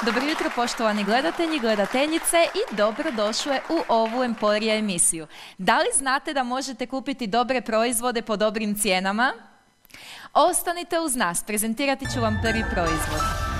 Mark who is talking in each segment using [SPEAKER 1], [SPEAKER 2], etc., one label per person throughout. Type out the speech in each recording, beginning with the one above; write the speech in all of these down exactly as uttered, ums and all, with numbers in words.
[SPEAKER 1] Dobro jutro poštovani gledatelji, gledateljice i dobrodošle u ovu Emporija emisiju. Da li znate da možete kupiti dobre proizvode po dobrim cijenama? Ostanite uz nas, prezentirati ću vam prvi proizvod.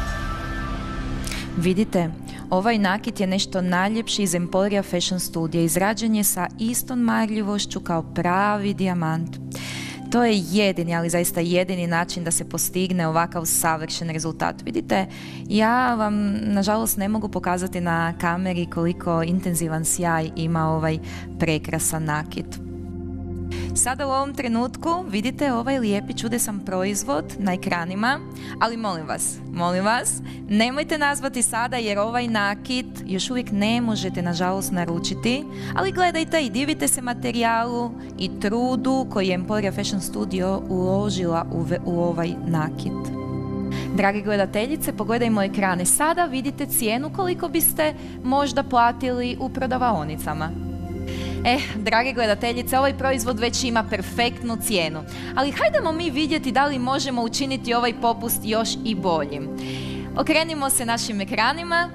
[SPEAKER 1] Vidite, ovaj nakit je nešto najljepši iz Emporija Fashion Studija. Izrađen je sa istom marljivošću kao pravi dijamant. To je jedini, ali zaista jedini način da se postigne ovakav savršen rezultat. Vidite, ja vam nažalost ne mogu pokazati na kameri koliko intenzivan sjaj ima ovaj prekrasan nakit. Sada u ovom trenutku vidite ovaj lijepi čudesan proizvod na ekranima, ali molim vas, molim vas, nemojte nazvati sada jer ovaj nakit još uvijek ne možete nažalost naručiti, ali gledajte i divite se materijalu i trudu koji je Emporija Fashion Studio uložila u, u ovaj nakit. Dragi gledateljice, pogledajmo ekrane. Sada vidite cijenu koliko biste možda platili u prodavaonicama. Eh, drage gledateljice, ovaj proizvod već ima perfektnu cijenu, ali hajdemo mi vidjeti da li možemo učiniti ovaj popust još i boljim. Okrenimo se našim ekranima.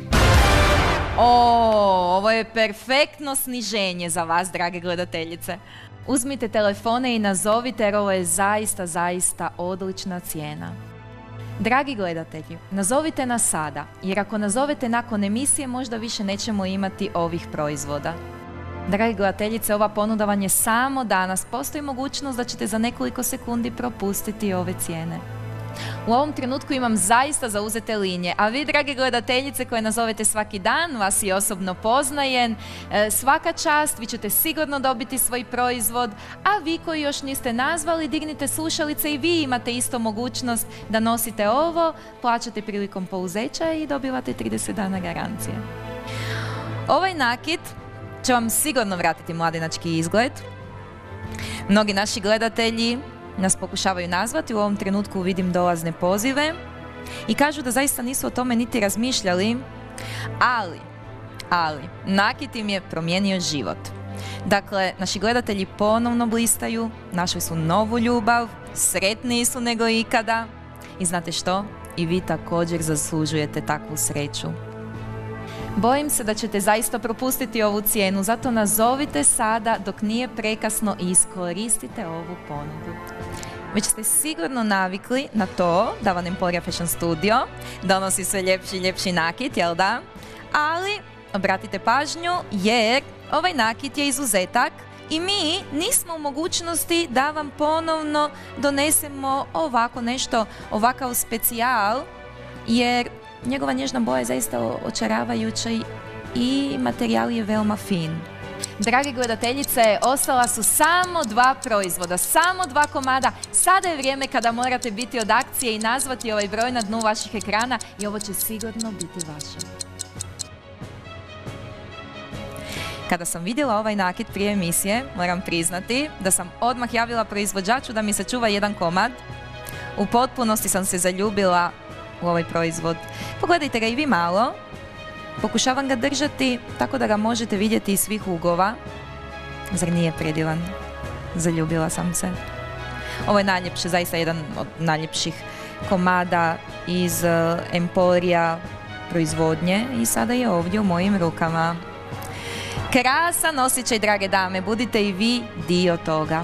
[SPEAKER 1] O, ovo je perfektno sniženje za vas, drage gledateljice. Uzmite telefone i nazovite jer ovo je zaista, zaista odlična cijena. Dragi gledatelji, nazovite nas sada, jer ako nazovete nakon emisije možda više nećemo imati ovih proizvoda. Dragi gledateljice, ova ponuda vam je samo danas. Postoji mogućnost da ćete za nekoliko sekundi propustiti ove cijene. U ovom trenutku imam zaista zauzete linije, a vi, dragi gledateljice koje nazovete svaki dan, vas i osobno poznajem, svaka čast, vi ćete sigurno dobiti svoj proizvod, a vi koji još niste nazvali, dignite slušalice i vi imate isto mogućnost da nosite ovo, plaćate prilikom pouzeća i dobivate trideset dana garancije. Ovaj nakit će vam sigurno vratiti mladenački izgled. Mnogi naši gledatelji nas pokušavaju nazvati, u ovom trenutku vidim dolazne pozive i kažu da zaista nisu o tome niti razmišljali, ali, ali, nakit im je promijenio život. Dakle, naši gledatelji ponovno blistaju, našli su novu ljubav, sretniji su nego ikada i znate što? I vi također zaslužujete takvu sreću. Bojim se da ćete zaista propustiti ovu cijenu, zato nazovite sada dok nije prekasno i iskoristite ovu ponudu. Već ste sigurno navikli na to da vam Emporija Fashion Studio donosi sve ljepši i ljepši nakit, jel da? Ali obratite pažnju jer ovaj nakit je izuzetak i mi nismo u mogućnosti da vam ponovno donesemo ovako nešto, ovakav specijal, jer njegova nježna boja je zaista očaravajuća i materijal je veoma fin. Dragi gledateljice, ostala su samo dva proizvoda, samo dva komada. Sada je vrijeme kada morate biti od akcije i nazvati ovaj broj na dnu vaših ekrana i ovo će sigurno biti vaše. Kada sam vidjela ovaj nakit prije emisije, moram priznati da sam odmah javila proizvođaču da mi sačuva jedan komad. U potpunosti sam se zaljubila u ovaj proizvod. Pogledajte ga i vi malo. Pokušavam ga držati tako da ga možete vidjeti iz svih ugova. Zar nije predivan? Zaljubila sam se. Ovo je najljepše, zaista jedan od najljepših komada iz Emporija proizvodnje i sada je ovdje u mojim rukama. Krasan osjećaj, drage dame, budite i vi dio toga.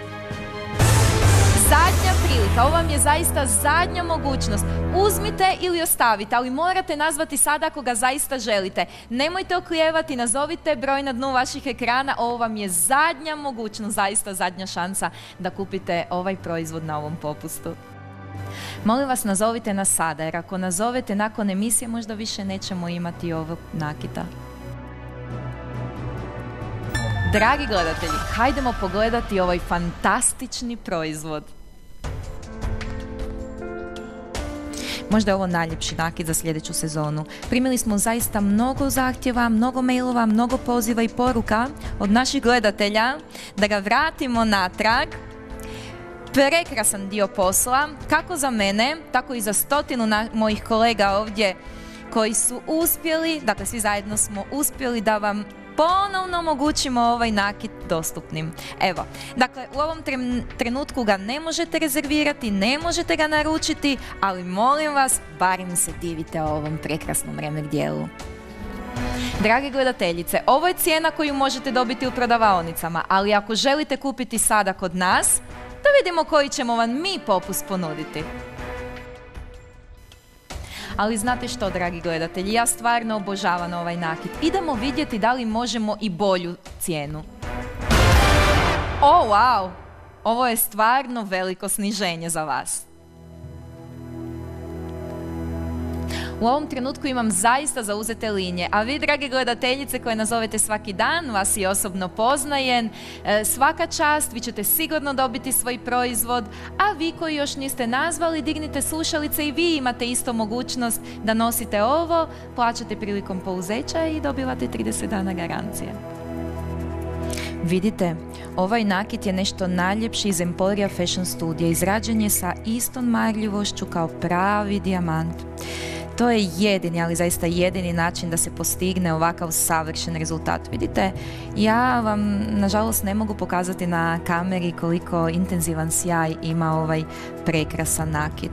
[SPEAKER 1] Zadnja prilika, ovo vam je zaista zadnja mogućnost. Uzmite ili ostavite, ali morate nazvati sada ako ga zaista želite. Nemojte oklijevati, nazovite broj na dnu vaših ekrana, ovo vam je zadnja mogućnost, zaista zadnja šansa da kupite ovaj proizvod na ovom popustu. Molim vas, nazovite nas sada, jer ako nazovete nakon emisije možda više nećemo imati ovog nakita. Dragi gledatelji, hajdemo pogledati ovaj fantastični proizvod. Možda je ovo najljepši nakit za sljedeću sezonu. Primili smo zaista mnogo zahtjeva, mnogo mailova, mnogo poziva i poruka od naših gledatelja da ga vratimo natrag. Prekrasan dio posla, kako za mene, tako i za stotinu mojih kolega ovdje koji su uspjeli, dakle svi zajedno smo uspjeli da vam ponovno omogućimo ovaj nakit dostupnim. Evo, dakle, u ovom trenutku ga ne možete rezervirati, ne možete ga naručiti, ali molim vas, barem se divite ovom prekrasnom remek dijelu. Drage gledateljice, ovo je cijena koju možete dobiti u prodavaonicama, ali ako želite kupiti sada kod nas, da vidimo koji ćemo vam mi popust ponuditi. Ali znate što, dragi gledatelji, ja stvarno obožavam ovaj nakit. Idemo vidjeti da li možemo i bolju cijenu. O, wow! Ovo je stvarno veliko sniženje za vas. U ovom trenutku imam zaista zauzete linije, a vi, drage gledateljice koje nazovete svaki dan, vas i osobno poznajem, svaka čast, vi ćete sigurno dobiti svoj proizvod, a vi koji još niste nazvali, dignite slušalice i vi imate isto mogućnost da nosite ovo, plaćate prilikom pouzeća i dobivate trideset dana garancije. Vidite, ovaj nakit je nešto najljepši iz Emporia Fashion Studija, izrađen je sa istom marljivošću kao pravi dijamant. To je jedini, ali zaista jedini način da se postigne ovakav savršen rezultat. Vidite, ja vam nažalost ne mogu pokazati na kameri koliko intenzivan sjaj ima ovaj prekrasan nakit.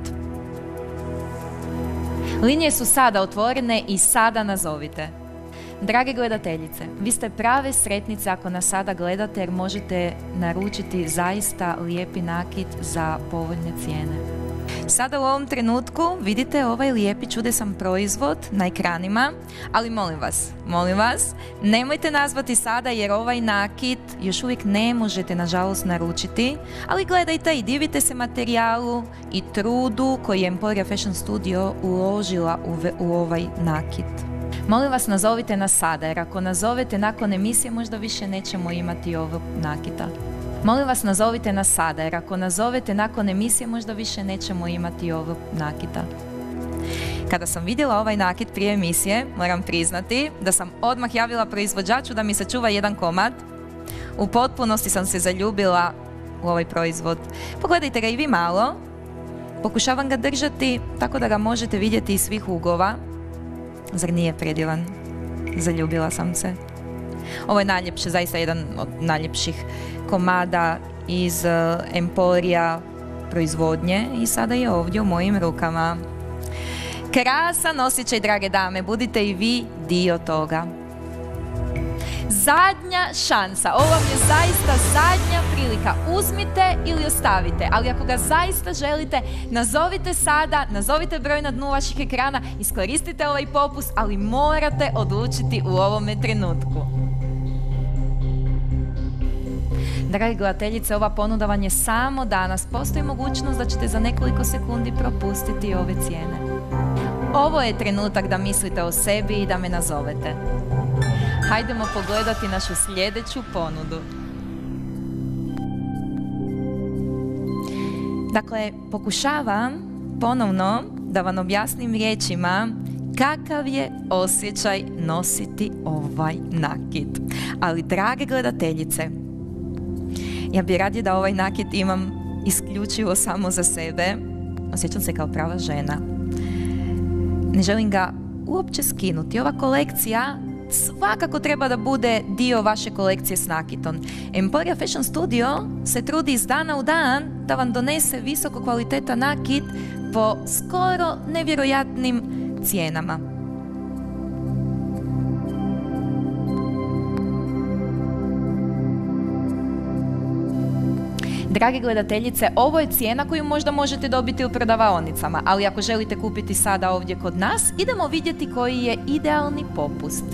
[SPEAKER 1] Linije su sada otvorene i sada nazovite. Drage gledateljice, vi ste prave sretnice ako nas sada gledate jer možete naručiti zaista lijepi nakit za povoljne cijene. Sada u ovom trenutku vidite ovaj lijepi čudesan proizvod na ekranima, ali molim vas, molim vas, nemojte nazvati sada jer ovaj nakit još uvijek ne možete nažalost naručiti, ali gledajte i divite se materijalu i trudu koji je Emporia Fashion Studio uložila u, u ovaj nakit. Molim vas, nazovite nas sada, jer ako nazovete nakon emisije možda više nećemo imati ovog nakita. Molim vas, nazovite nas sada, jer ako nazovete nakon emisije možda više nećemo imati ovog nakita. Kada sam vidjela ovaj nakit prije emisije, moram priznati da sam odmah javila proizvođaču da mi sačuva jedan komad. U potpunosti sam se zaljubila u ovaj proizvod. Pogledajte ga i vi malo. Pokušavam ga držati tako da ga možete vidjeti iz svih uglova. Zar nije predivan? Zaljubila sam se. Ovo je najljepše, zaista jedan od najljepših komada iz uh, Emporia proizvodnje i sada je ovdje u mojim rukama. Krasan osjećaj, drage dame, budite i vi dio toga. Zadnja šansa, ovo vam je zaista zadnja prilika, uzmite ili ostavite, ali ako ga zaista želite, nazovite sada, nazovite broj na dnu vaših ekrana, iskoristite ovaj popust, ali morate odlučiti u ovome trenutku. Dragi gledateljice, ova ponuda vam je samo danas. Postoji mogućnost da ćete za nekoliko sekundi propustiti ove cijene. Ovo je trenutak da mislite o sebi i da me nazovete. Hajdemo pogledati našu sljedeću ponudu. Dakle, pokušavam ponovno da vam objasnim riječima kakav je osjećaj nositi ovaj nakit. Ali, drage gledateljice, ja bih radije da ovaj nakit imam isključivo samo za sebe. Osjećam se kao prava žena. Ne želim ga uopće skinuti. Ova kolekcija svakako treba da bude dio vaše kolekcije s nakitom. Emporia Fashion Studio se trudi iz dana u dan da vam donese visoko kvalitetan nakit po skoro nevjerojatnim cijenama. Dragi gledateljice, ovo je cijena koju možda možete dobiti u prodavaonicama, ali ako želite kupiti sada ovdje kod nas, idemo vidjeti koji je idealni popust.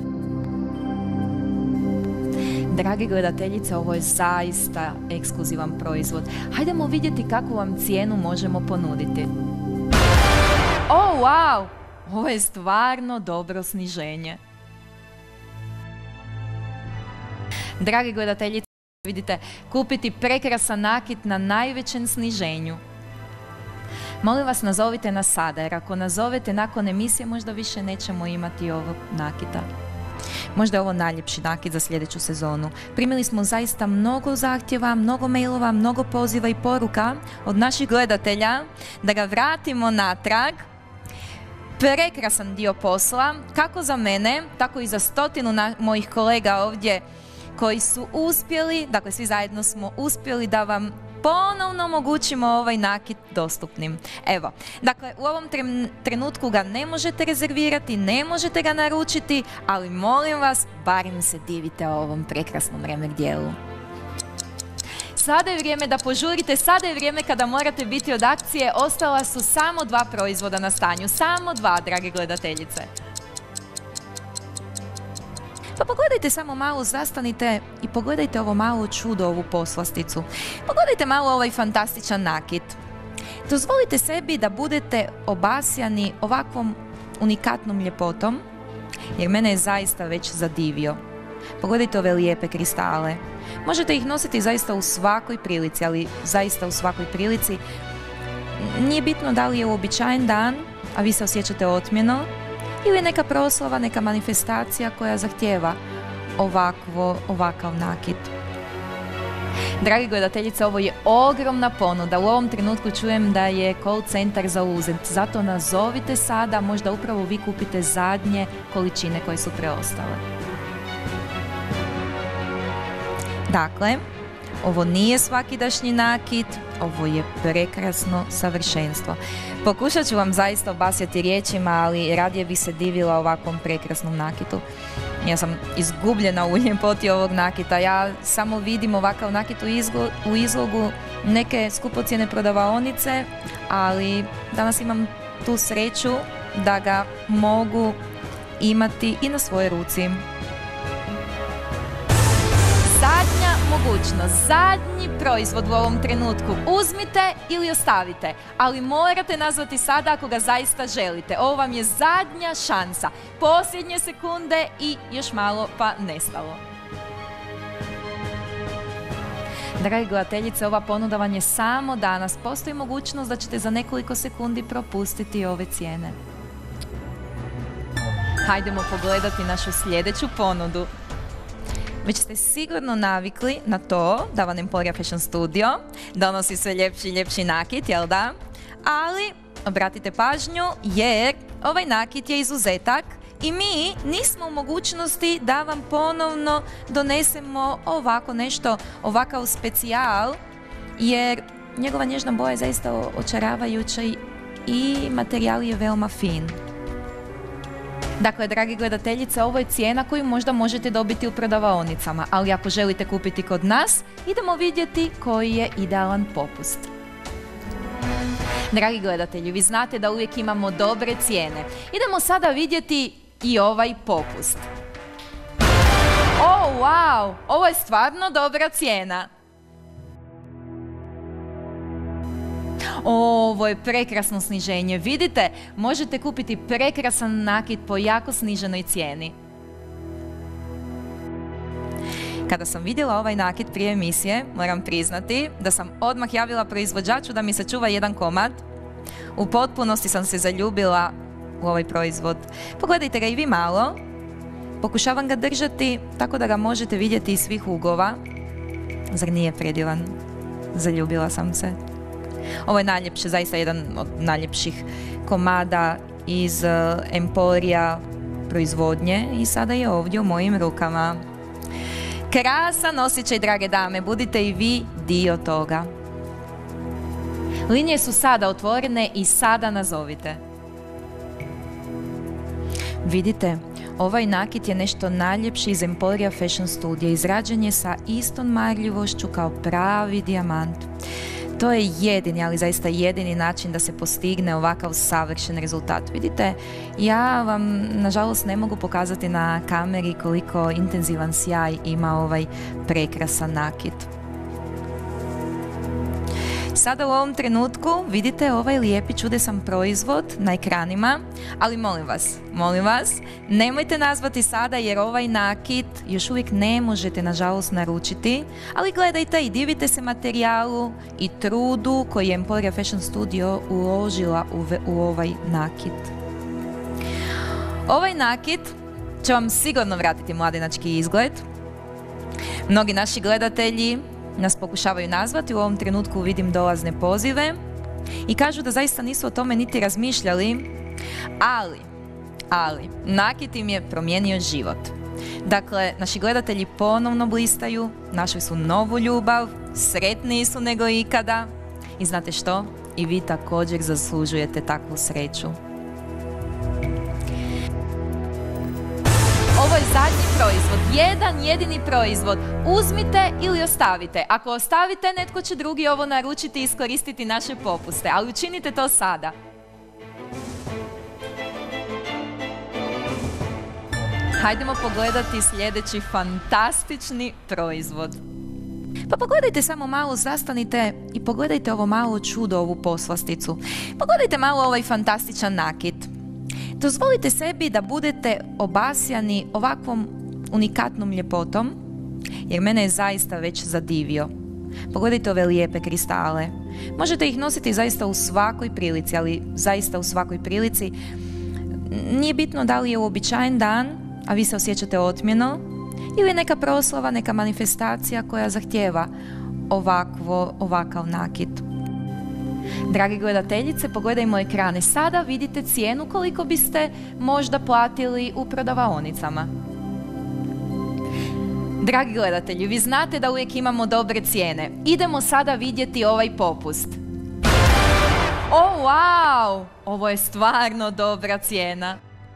[SPEAKER 1] Dragi gledateljice, ovo je zaista ekskluzivan proizvod. Hajdemo vidjeti kakvu vam cijenu možemo ponuditi. Oh, wow! Ovo je stvarno dobro sniženje. Dragi gledateljice, vidite, kupiti prekrasan nakit na najvećem sniženju. Molim vas, nazovite nas sada, jer ako nazovete nakon emisije možda više nećemo imati ovog nakita. Možda je ovo najljepši nakit za sljedeću sezonu. Primili smo zaista mnogo zahtjeva, mnogo mailova, mnogo poziva i poruka od naših gledatelja da ga vratimo natrag. prekrasan dio posla, kako za mene, tako i za stotinu na- mojih kolega ovdje koji su uspjeli, dakle svi zajedno smo uspjeli da vam ponovno omogućimo ovaj nakit dostupnim. Evo, dakle u ovom trem- trenutku ga ne možete rezervirati, ne možete ga naručiti, ali molim vas, barem se divite ovom prekrasnom remek dijelu. Sada je vrijeme da požurite, sada je vrijeme kada morate biti od akcije. Ostala su samo dva proizvoda na stanju, samo dva, drage gledateljice. Pa pogledajte samo malo, zastanite i pogledajte ovo malo čudo, ovu poslasticu. Pogledajte malo ovaj fantastičan nakit. Dozvolite sebi da budete obasjani ovakvom unikatnom ljepotom, jer mene je zaista već zadivio. Pogledajte ove lijepe kristale. Možete ih nositi zaista u svakoj prilici, ali zaista u svakoj prilici. Nije bitno da li je uobičajen dan, a vi se osjećate otmjeno, ili neka proslava, neka manifestacija koja zahtijeva ovakvo, ovakav nakit. Dragi gledateljice, ovo je ogromna ponuda. U ovom trenutku čujem da je call centar zauzet. Zato nazovite sada, možda upravo vi kupite zadnje količine koje su preostale. Dakle, ovo nije svakidašnji nakit, ovo je prekrasno savršenstvo. Pokušat ću vam zaista obasjati riječima, ali radije bi se divila ovakvom prekrasnom nakitu. Ja sam izgubljena u ljepoti ovog nakita. Ja samo vidim ovakav nakit u, izgo, u izlogu neke skupocjene prodavaonice, ali danas imam tu sreću da ga mogu imati i na svojoj ruci. Zadnja mogućnost, zadnji proizvod u ovom trenutku. Uzmite ili ostavite, ali morate nazvati sada ako ga zaista želite. Ovo vam je zadnja šansa. Posljednje sekunde i još malo pa nestalo. Dragi gledateljice, ova ponuda vam je samo danas. Postoji mogućnost da ćete za nekoliko sekundi propustiti ove cijene. Hajdemo pogledati našu sljedeću ponudu. Već ste sigurno navikli na to da vam Emporia Fashion Studio donosi sve ljepši i ljepši nakit, jel da? Ali obratite pažnju jer ovaj nakit je izuzetak i mi nismo u mogućnosti da vam ponovno donesemo ovako nešto, ovakav specijal, jer njegova nježna boja je zaista očaravajuća i materijal je veoma fin. Dakle, dragi gledateljice, ovo je cijena koju možda možete dobiti u prodavaonicama, ali ako želite kupiti kod nas, idemo vidjeti koji je idealan popust. Dragi gledatelji, vi znate da uvijek imamo dobre cijene. Idemo sada vidjeti i ovaj popust. Oh, wow! Ovo je stvarno dobra cijena. Ovo je prekrasno sniženje. Vidite, možete kupiti prekrasan nakit po jako sniženoj cijeni. Kada sam vidjela ovaj nakit prije emisije, moram priznati da sam odmah javila proizvođaču da mi sačuva jedan komad. U potpunosti sam se zaljubila u ovaj proizvod. Pogledajte ga i vi malo. Pokušavam ga držati tako da ga možete vidjeti iz svih uglova. Zar nije predivan? Zaljubila sam se. Ovo je najljepše, zaista jedan od najljepših komada iz Emporia proizvodnje i sada je ovdje u mojim rukama. Krasan osjećaj, drage dame, budite i vi dio toga. Linije su sada otvorene i sada nazovite. Vidite, ovaj nakit je nešto najljepši iz Emporia Fashion Studio. Izrađen je sa istom marljivošću kao pravi dijamant. To je jedini, ali zaista jedini način da se postigne ovakav savršen rezultat. Vidite, ja vam nažalost ne mogu pokazati na kameri koliko intenzivan sjaj ima ovaj prekrasan nakit. Sada u ovom trenutku vidite ovaj lijepi čudesan proizvod na ekranima, ali molim vas, molim vas, nemojte nazvati sada jer ovaj nakit još uvijek ne možete nažalost naručiti, ali gledajte i divite se materijalu i trudu koji je Emporia Fashion Studio uložila u, u ovaj nakit. Ovaj nakit će vam sigurno vratiti mladenački izgled. Mnogi naši gledatelji nas pokušavaju nazvati, u ovom trenutku vidim dolazne pozive i kažu da zaista nisu o tome niti razmišljali, Ali, ali, nakit im je promijenio život. Dakle, naši gledatelji ponovno blistaju, našli su novu ljubav, sretniji su nego ikada. I znate što? I vi također zaslužujete takvu sreću. Ovo je zadnji proizvod, jedan jedini proizvod. Uzmite ili ostavite. Ako ostavite, netko će drugi ovo naručiti i iskoristiti naše popuste, ali učinite to sada. Hajdemo pogledati sljedeći fantastični proizvod. Pa pogledajte samo malo, zastanite i pogledajte ovo malo čudo, ovu poslasticu. Pogledajte malo ovaj fantastičan nakit. Dozvolite sebi da budete obasjani ovakvom unikatnom ljepotom, jer mene je zaista već zadivio. Pogledajte ove lijepe kristale. Možete ih nositi zaista u svakoj prilici, ali zaista u svakoj prilici. Nije bitno da li je uobičajen dan, a vi se osjećate otmjeno, ili neka proslava, neka manifestacija koja zahtijeva ovakvo, ovakav nakit. Dragi gledateljice, pogledajmo ekrane. Sada vidite cijenu koliko biste možda platili u prodavaonicama. Dragi gledatelji, vi znate da uvijek imamo dobre cijene. Idemo sada vidjeti ovaj popust. O, wow! Ovo je stvarno dobra cijena.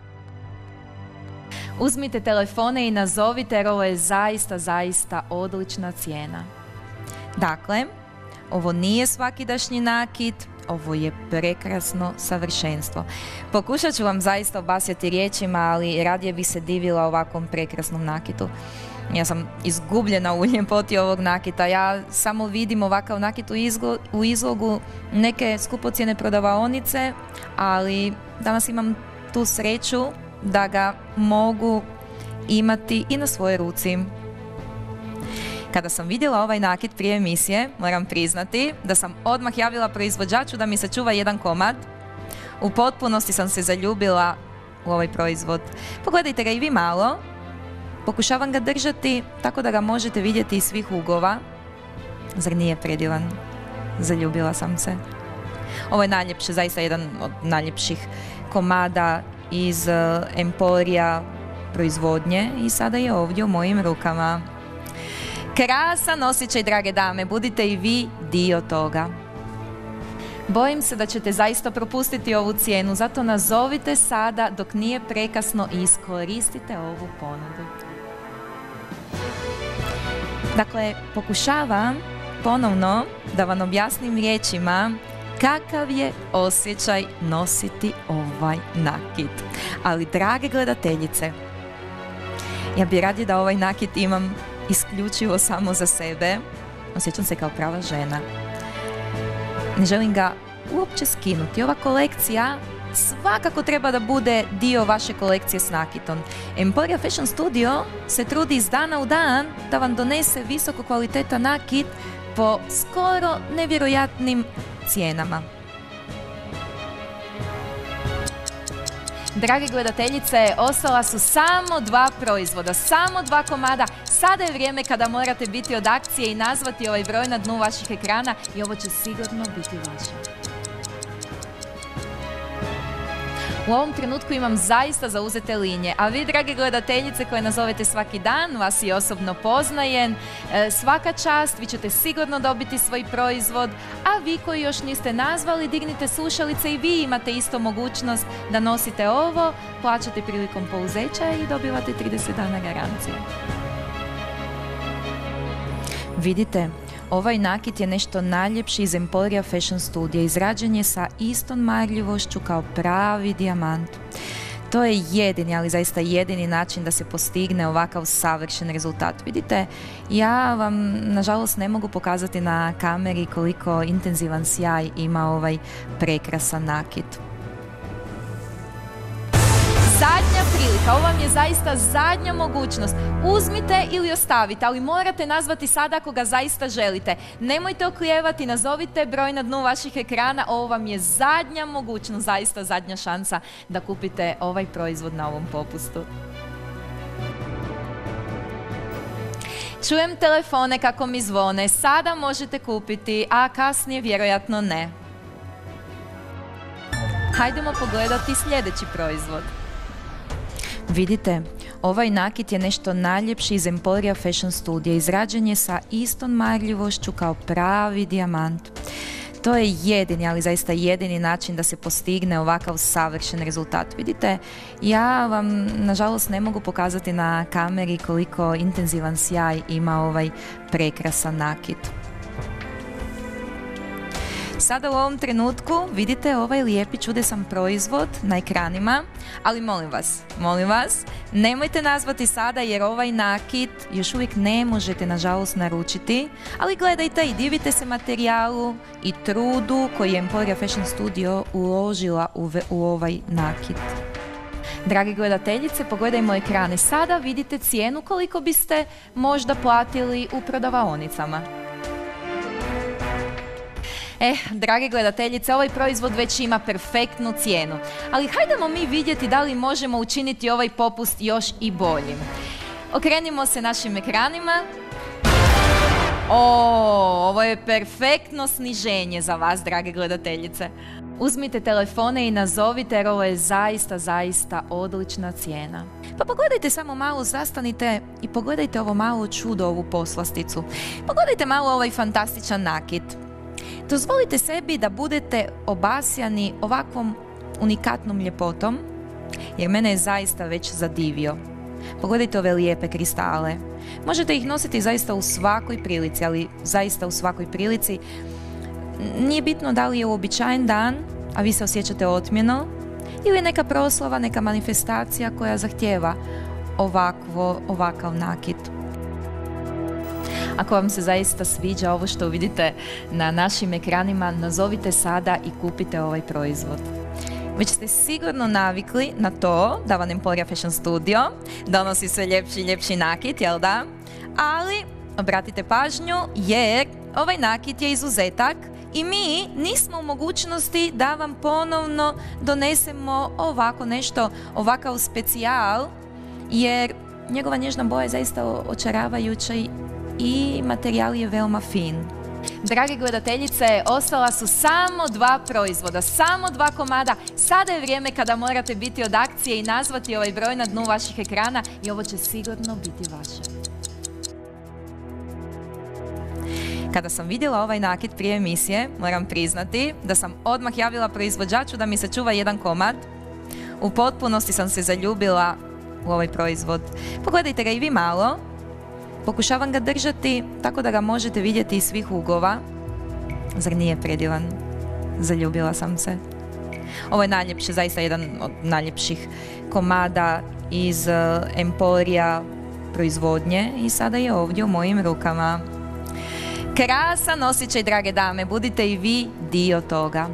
[SPEAKER 1] Uzmite telefone i nazovite, jer ovo je zaista, zaista odlična cijena. Dakle, ovo nije svakidašnji nakit, ovo je prekrasno savršenstvo. Pokušat ću vam zaista obasjati riječima, ali radije bi se divila ovakvom prekrasnom nakitu. Ja sam izgubljena u ljepoti ovog nakita. Ja samo vidim ovakav nakit u, izglo, u izlogu neke skupocjene prodavaonice, ali danas imam tu sreću da ga mogu imati i na svojoj ruci. Kada sam vidjela ovaj nakit prije emisije, moram priznati da sam odmah javila proizvođaču da mi sačuva jedan komad. U potpunosti sam se zaljubila u ovaj proizvod. Pogledajte ga i vi malo. Pokušavam ga držati tako da ga možete vidjeti iz svih uglova. Zar nije predivan? Zaljubila sam se. Ovo je najljepše, zaista jedan od najljepših komada iz uh, Emporija proizvodnje i sada je ovdje u mojim rukama. Krasan osjećaj, drage dame, budite i vi dio toga. Bojim se da ćete zaista propustiti ovu cijenu, zato nazovite sada dok nije prekasno i iskoristite ovu ponudu. Dakle, pokušavam ponovno da vam objasnim riječima kakav je osjećaj nositi ovaj nakit. Ali, drage gledateljice, ja bih radije da ovaj nakit imam isključivo samo za sebe. Osjećam se kao prava žena. Ne želim ga uopće skinuti. Ova kolekcija svakako treba da bude dio vaše kolekcije s nakitom. Emporia Fashion Studio se trudi iz dana u dan da vam donese visoko kvalitetan nakit po skoro nevjerojatnim cijenama. Drage gledateljice, ostala su samo dva proizvoda, samo dva komada. Sada je vrijeme kada morate biti od akcije i nazvati ovaj broj na dnu vaših ekrana i ovo će sigurno biti vaše. U ovom trenutku imam zaista zauzete linije, a vi, drage gledateljice koje nazovete svaki dan, vas i osobno poznajem, svaka čast, vi ćete sigurno dobiti svoj proizvod, a vi koji još niste nazvali, dignite slušalice i vi imate isto mogućnost da nosite ovo, plaćate prilikom pouzeća i dobivate trideset dana garancije. Vidite, ovaj nakit je nešto najljepši iz Emporia Fashion Studio. Izrađen je sa istom marljivošću kao pravi dijamant. To je jedini, ali zaista jedini način da se postigne ovakav savršen rezultat. Vidite, ja vam nažalost ne mogu pokazati na kameri koliko intenzivan sjaj ima ovaj prekrasan nakit. Zadnja prilika, ovo vam je zaista zadnja mogućnost. Uzmite ili ostavite, ali morate nazvati sada ako ga zaista želite. Nemojte oklijevati, nazovite broj na dnu vaših ekrana, ovo vam je zadnja mogućnost, zaista zadnja šansa da kupite ovaj proizvod na ovom popustu. Čujem telefone kako mi zvone, sada možete kupiti, a kasnije vjerojatno ne. Hajdemo pogledati sljedeći proizvod. Vidite, ovaj nakit je nešto najljepši iz Emporia Fashion Studija. Izrađen je sa istom marljivošću kao pravi dijamant. To je jedini, ali zaista jedini način da se postigne ovakav savršen rezultat. Vidite, ja vam nažalost ne mogu pokazati na kameri koliko intenzivan sjaj ima ovaj prekrasan nakit. Sada u ovom trenutku vidite ovaj lijepi čudesan proizvod na ekranima, ali molim vas, molim vas, nemojte nazvati sada jer ovaj nakit još uvijek ne možete nažalost naručiti, ali gledajte i divite se materijalu i trudu koji je Emporia Fashion Studio uložila u, u ovaj nakit. Dragi gledateljice, pogledajmo ekrane. Sada vidite cijenu koliko biste možda platili u prodavaonicama. Eh, dragi gledateljice, ovaj proizvod već ima perfektnu cijenu, ali hajdemo mi vidjeti da li možemo učiniti ovaj popust još i boljim. Okrenimo se našim ekranima. O, ovo je perfektno sniženje za vas, drage gledateljice. Uzmite telefone i nazovite jer ovo je zaista, zaista odlična cijena. Pa pogledajte samo malo, zastanite i pogledajte ovo malo čudo, ovu poslasticu. Pogledajte malo ovaj fantastičan nakit. Dozvolite sebi da budete obasjani ovakvom unikatnom ljepotom, jer mene je zaista već zadivio. Pogledajte ove lijepe kristale. Možete ih nositi zaista u svakoj prilici, ali zaista u svakoj prilici. Nije bitno da li je uobičajen dan, a vi se osjećate otmjeno, ili neka proslava, neka manifestacija koja zahtijeva ovakvo, ovakav nakit. Ako vam se zaista sviđa ovo što vidite na našim ekranima, nazovite sada i kupite ovaj proizvod. Već ste sigurno navikli na to da vam Emporia Fashion Studio donosi sve ljepši i ljepši nakit, jel da? Ali obratite pažnju jer ovaj nakit je izuzetak i mi nismo u mogućnosti da vam ponovno donesemo ovako nešto, ovakav specijal, jer njegova nježna boja je zaista očaravajuća i materijal je veoma fin. Dragi gledateljice, ostala su samo dva proizvoda, samo dva komada. Sada je vrijeme kada morate biti od akcije i nazvati ovaj broj na dnu vaših ekrana i ovo će sigurno biti vaše. Kada sam vidjela ovaj nakit prije emisije, moram priznati da sam odmah javila proizvođaču da mi se čuva jedan komad. U potpunosti sam se zaljubila u ovaj proizvod. Pogledajte ga i vi malo. Pokušavam ga držati tako da ga možete vidjeti iz svih uglova. Zar nije predivan? Zaljubila sam se. Ovo je najljepši, zaista jedan od najljepših komada iz Emporia proizvodnje i sada je ovdje u mojim rukama. Krasan osjećaj, drage dame, budite i vi dio toga.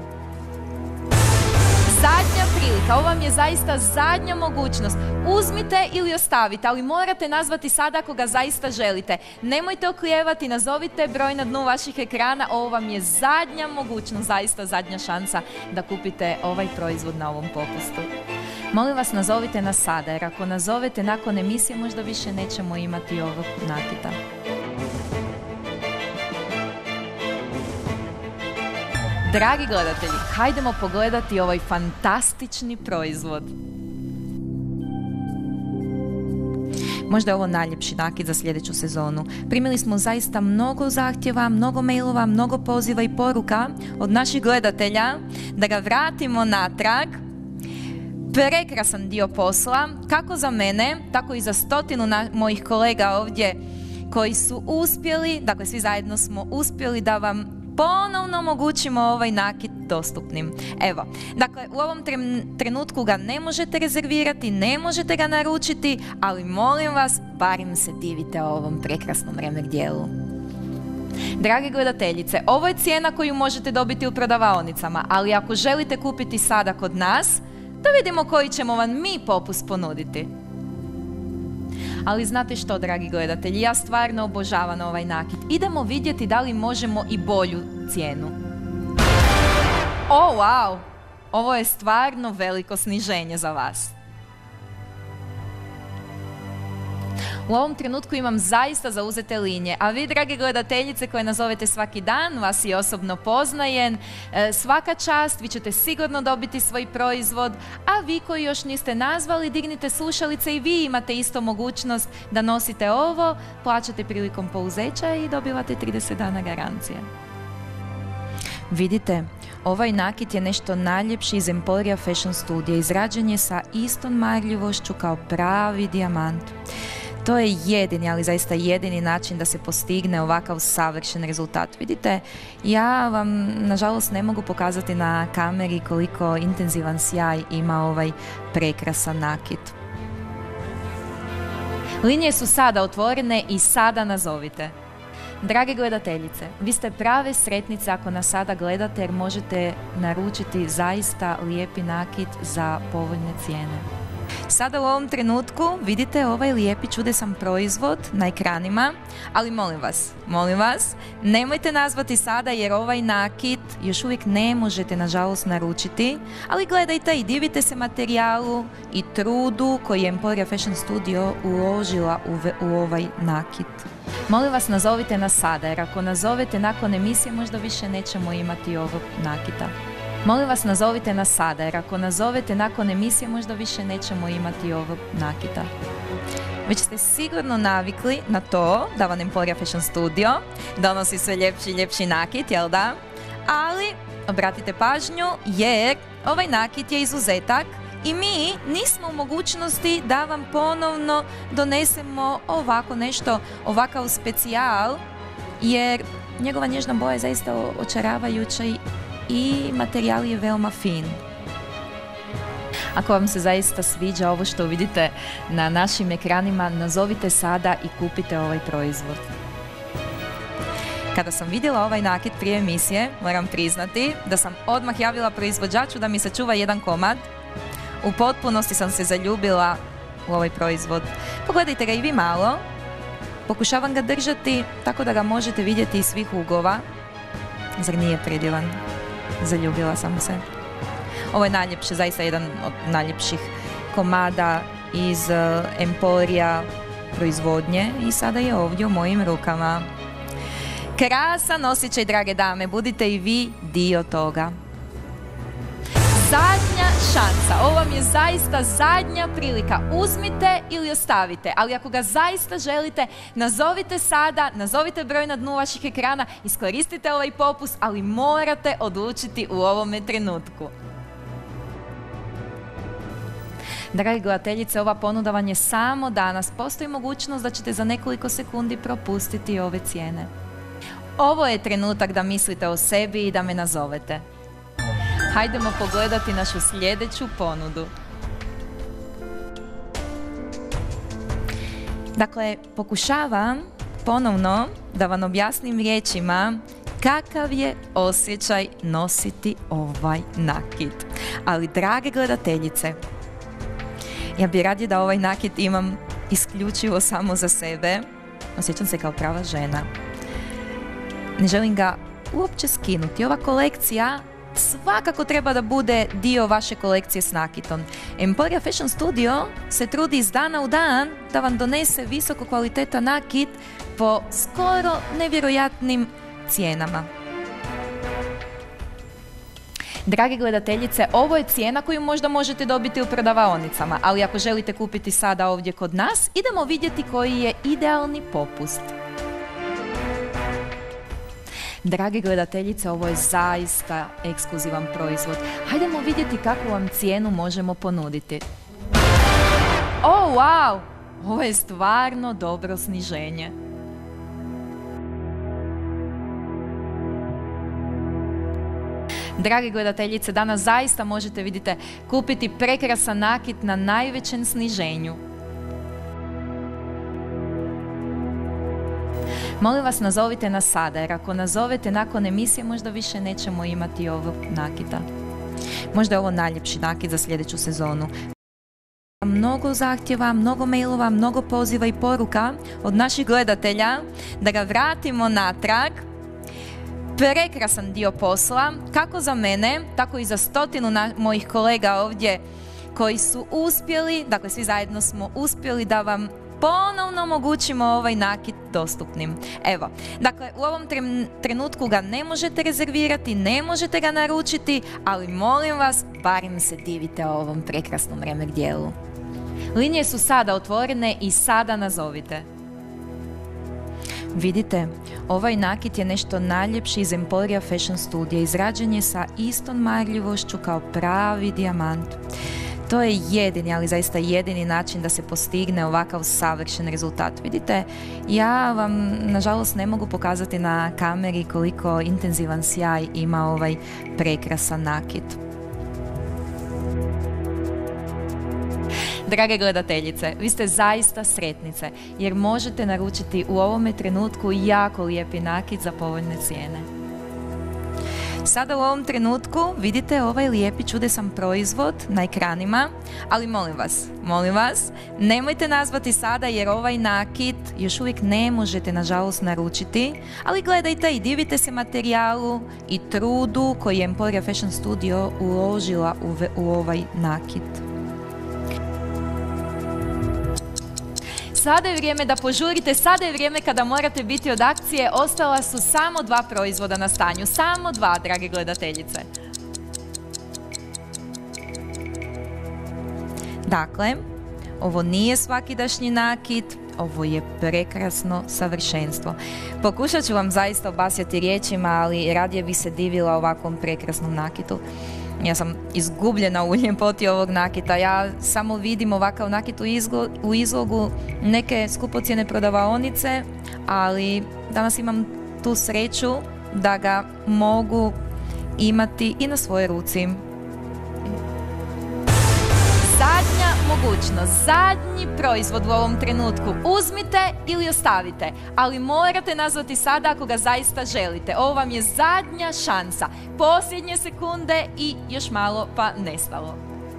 [SPEAKER 1] Zadnja prilika, ovo vam je zaista zadnja mogućnost. Uzmite ili ostavite, ali morate nazvati sada ako ga zaista želite. Nemojte oklijevati, nazovite broj na dnu vaših ekrana, ovo vam je zadnja mogućnost, zaista zadnja šansa da kupite ovaj proizvod na ovom popustu. Molim vas, nazovite nas sada, jer ako nazovete nakon emisije možda više nećemo imati ovog nakita. Dragi gledatelji, hajdemo pogledati ovaj fantastični proizvod. Možda je ovo najljepši nakit za sljedeću sezonu. Primili smo zaista mnogo zahtjeva, mnogo mailova, mnogo poziva i poruka od naših gledatelja da ga vratimo natrag. Prekrasan dio posla, kako za mene, tako i za stotinu mojih kolega ovdje koji su uspjeli, dakle svi zajedno smo uspjeli da vam ponovno omogućimo ovaj nakit dostupnim. Evo, dakle, u ovom trenutku ga ne možete rezervirati, ne možete ga naručiti, ali molim vas, barem se divite ovom prekrasnom remek dijelu. Dragi gledateljice, ovo je cijena koju možete dobiti u prodavaonicama, ali ako želite kupiti sada kod nas, da vidimo koji ćemo vam mi popust ponuditi. Ali znate što, dragi gledatelji, ja stvarno obožavam ovaj nakit. Idemo vidjeti da li možemo i bolju cijenu. O, wow! Ovo je stvarno veliko sniženje za vas. U ovom trenutku imam zaista zauzete linije, a vi, drage gledateljice koje nazovete svaki dan, vas i osobno poznajem, svaka čast, vi ćete sigurno dobiti svoj proizvod, a vi koji još niste nazvali, dignite slušalice i vi imate isto mogućnost da nosite ovo, plaćate prilikom pouzeća i dobivate trideset dana garancije. Vidite, ovaj nakit je nešto najljepši iz Emporia Fashion Studija. Izrađen je sa istom marljivošću kao pravi dijamant. To je jedini, ali zaista jedini način da se postigne ovakav savršen rezultat. Vidite, ja vam nažalost ne mogu pokazati na kameri koliko intenzivan sjaj ima ovaj prekrasan nakit. Linije su sada otvorene i sada nazovite. Drage gledateljice, vi ste prave sretnice ako nas sada gledate jer možete naručiti zaista lijepi nakit za povoljne cijene. Sada u ovom trenutku vidite ovaj lijepi čudesan proizvod na ekranima, ali molim vas, molim vas, nemojte nazvati sada jer ovaj nakit još uvijek ne možete nažalost naručiti, ali gledajte i divite se materijalu i trudu koji je Emporia Fashion Studio uložila u, u ovaj nakit. Molim vas, nazovite nas sada, jer ako nazovete nakon emisije možda više nećemo imati ovog nakita. Molim vas, nazovite nas sada, jer ako nazovete nakon emisije možda više nećemo imati ovog nakita. Već ste sigurno navikli na to da vam Emporia Fashion Studio donosi sve ljepši i ljepši nakit, jel da? Ali obratite pažnju jer ovaj nakit je izuzetak i mi nismo u mogućnosti da vam ponovno donesemo ovako nešto, ovakav specijal, jer njegova nježna boja je zaista očaravajuća i materijal je veoma fin. Ako vam se zaista sviđa ovo što vidite na našim ekranima, nazovite sada i kupite ovaj proizvod. Kada sam vidjela ovaj nakit prije emisije, moram priznati da sam odmah javila proizvođaču da mi sačuva jedan komad. U potpunosti sam se zaljubila u ovaj proizvod. Pogledajte ga i vi malo. Pokušavam ga držati tako da ga možete vidjeti iz svih ugova. Zar nije predivan? Zaljubila sam se. Ovo je najljepše, zaista jedan od najljepših komada iz Emporia proizvodnje i sada je ovdje u mojim rukama. Krasan osjećaj, drage dame, budite i vi dio toga. Zadnja šansa, ovo vam je zaista zadnja prilika, uzmite ili ostavite, ali ako ga zaista želite, nazovite sada, nazovite broj na dnu vaših ekrana, iskoristite ovaj popust, ali morate odlučiti u ovome trenutku. Dragi gledateljice, ova ponuda vam je samo danas, postoji mogućnost da ćete za nekoliko sekundi propustiti ove cijene. Ovo je trenutak da mislite o sebi i da me nazovete. Hajdemo pogledati našu sljedeću ponudu. Dakle, pokušavam ponovno da vam objasnim riječima kakav je osjećaj nositi ovaj nakit. Ali, drage gledateljice, ja bih radije da ovaj nakit imam isključivo samo za sebe. Osjećam se kao prava žena. Ne želim ga uopće skinuti. Ova kolekcija svakako treba da bude dio vaše kolekcije s nakitom. Emporia Fashion Studio se trudi iz dana u dan da vam donese visoko kvalitetan nakit po skoro nevjerojatnim cijenama. Dragi gledateljice, ovo je cijena koju možda možete dobiti u prodavaonicama, ali ako želite kupiti sada ovdje kod nas, idemo vidjeti koji je idealni popust. Dragi gledateljice, ovo je zaista ekskluzivan proizvod. Hajdemo vidjeti kakvu vam cijenu možemo ponuditi. Oh, wow! Ovo je stvarno dobro sniženje. Dragi gledateljice, danas zaista možete, vidite, kupiti prekrasan nakit na najvećem sniženju. Molim vas, nazovite nas sada, jer ako nazovete nakon emisije možda više nećemo imati ovog nakita. Možda je ovo najljepši nakit za sljedeću sezonu. Mnogo zahtjeva, mnogo mailova, mnogo poziva i poruka od naših gledatelja da ga vratimo natrag. Prekrasan dio posla, kako za mene, tako i za stotinu mojih kolega ovdje koji su uspjeli, dakle svi zajedno smo uspjeli da vam ponovno omogućimo ovaj nakit dostupnim. Evo, dakle, u ovom trenutku ga ne možete rezervirati, ne možete ga naručiti, ali molim vas, barem se divite ovom prekrasnom remek dijelu. Linije su sada otvorene i sada nazovite. Vidite, ovaj nakit je nešto najljepši iz Emporia Fashion Studija. Izrađen je sa istom marljivošću kao pravi dijamant. To je jedini, ali zaista jedini način da se postigne ovakav savršen rezultat. Vidite, ja vam nažalost ne mogu pokazati na kameri koliko intenzivan sjaj ima ovaj prekrasan nakit. Drage gledateljice, vi ste zaista sretnice jer možete naručiti u ovome trenutku jako lijepi nakit za povoljne cijene. Sada u ovom trenutku vidite ovaj lijepi čudesan proizvod na ekranima, ali molim vas, molim vas, nemojte nazvati sada jer ovaj nakit još uvijek ne možete nažalost naručiti, ali gledajte i divite se materijalu i trudu koji je Emporia Fashion Studio uložila u, u ovaj nakit. Sada je vrijeme da požurite, sada je vrijeme kada morate biti od akcije. Ostala su samo dva proizvoda na stanju, samo dva, drage gledateljice. Dakle, ovo nije svakidašnji nakit, ovo je prekrasno savršenstvo. Pokušat ću vam zaista obasjati riječima, ali radije bi se divila ovakvom prekrasnom nakitu. Ja sam izgubljena u ljepoti ovog nakita. Ja samo vidim ovakav nakit u, izglo, u izlogu neke skupocjene prodavaonice, ali danas imam tu sreću da ga mogu imati i na svojoj ruci. Zadnja mogućnost, zadnji proizvod u ovom trenutku. Uzmite ili ostavite, ali morate nazvati sada ako ga zaista želite. Ovo vam je zadnja šansa. Posljednje sekunde i još malo pa nestalo.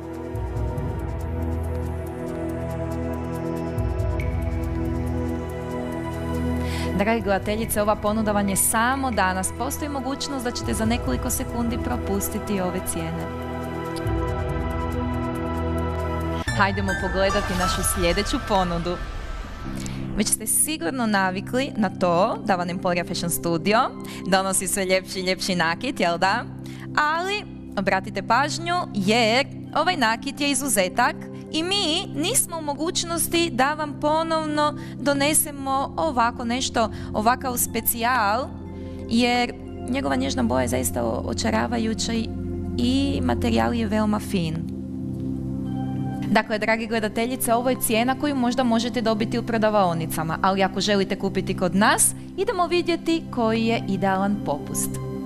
[SPEAKER 1] Dragi gledateljice, ova ponuda vam je samo danas. Postoji mogućnost da ćete za nekoliko sekundi propustiti ove cijene. Hajdemo pogledati našu sljedeću ponudu. Već ste sigurno navikli na to da vam Emporia Fashion Studio donosi sve ljepši i ljepši nakit, jel da? Ali obratite pažnju jer ovaj nakit je izuzetak i mi nismo u mogućnosti da vam ponovno donesemo ovako nešto, ovakav specijal, jer njegova nježna boja je zaista očaravajuća i materijal je veoma fin. Dakle, dragi gledateljice, ovo je cijena koju možda možete dobiti u prodavaonicama, ali ako želite kupiti kod nas, idemo vidjeti koji je idealan popust.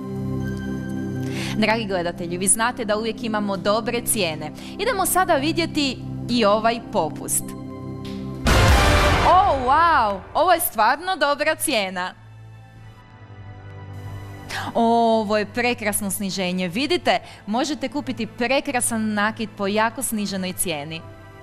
[SPEAKER 1] Dragi gledatelji, vi znate da uvijek imamo dobre cijene. Idemo sada vidjeti i ovaj popust. Oh, wow! Ovo je stvarno dobra cijena. Ovo je prekrasno sniženje. Vidite, možete kupiti prekrasan nakit po jako sniženoj cijeni.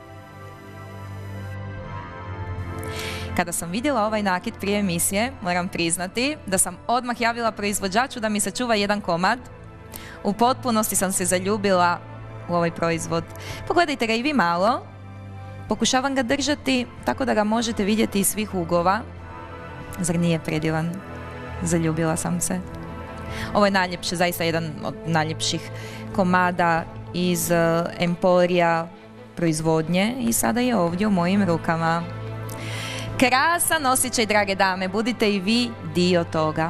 [SPEAKER 1] Kada sam vidjela ovaj nakit prije emisije, moram priznati da sam odmah javila proizvođaču da mi sačuva jedan komad. U potpunosti sam se zaljubila u ovaj proizvod. Pogledajte ga i vi malo. Pokušavam ga držati tako da ga možete vidjeti iz svih ugova. Zar nije predivan? Zaljubila sam se. Ovo je najljepše, zaista jedan od najljepših komada iz uh, Emporia proizvodnje i sada je ovdje u mojim rukama. Krasan osjećaj, drage dame, budite i vi dio toga.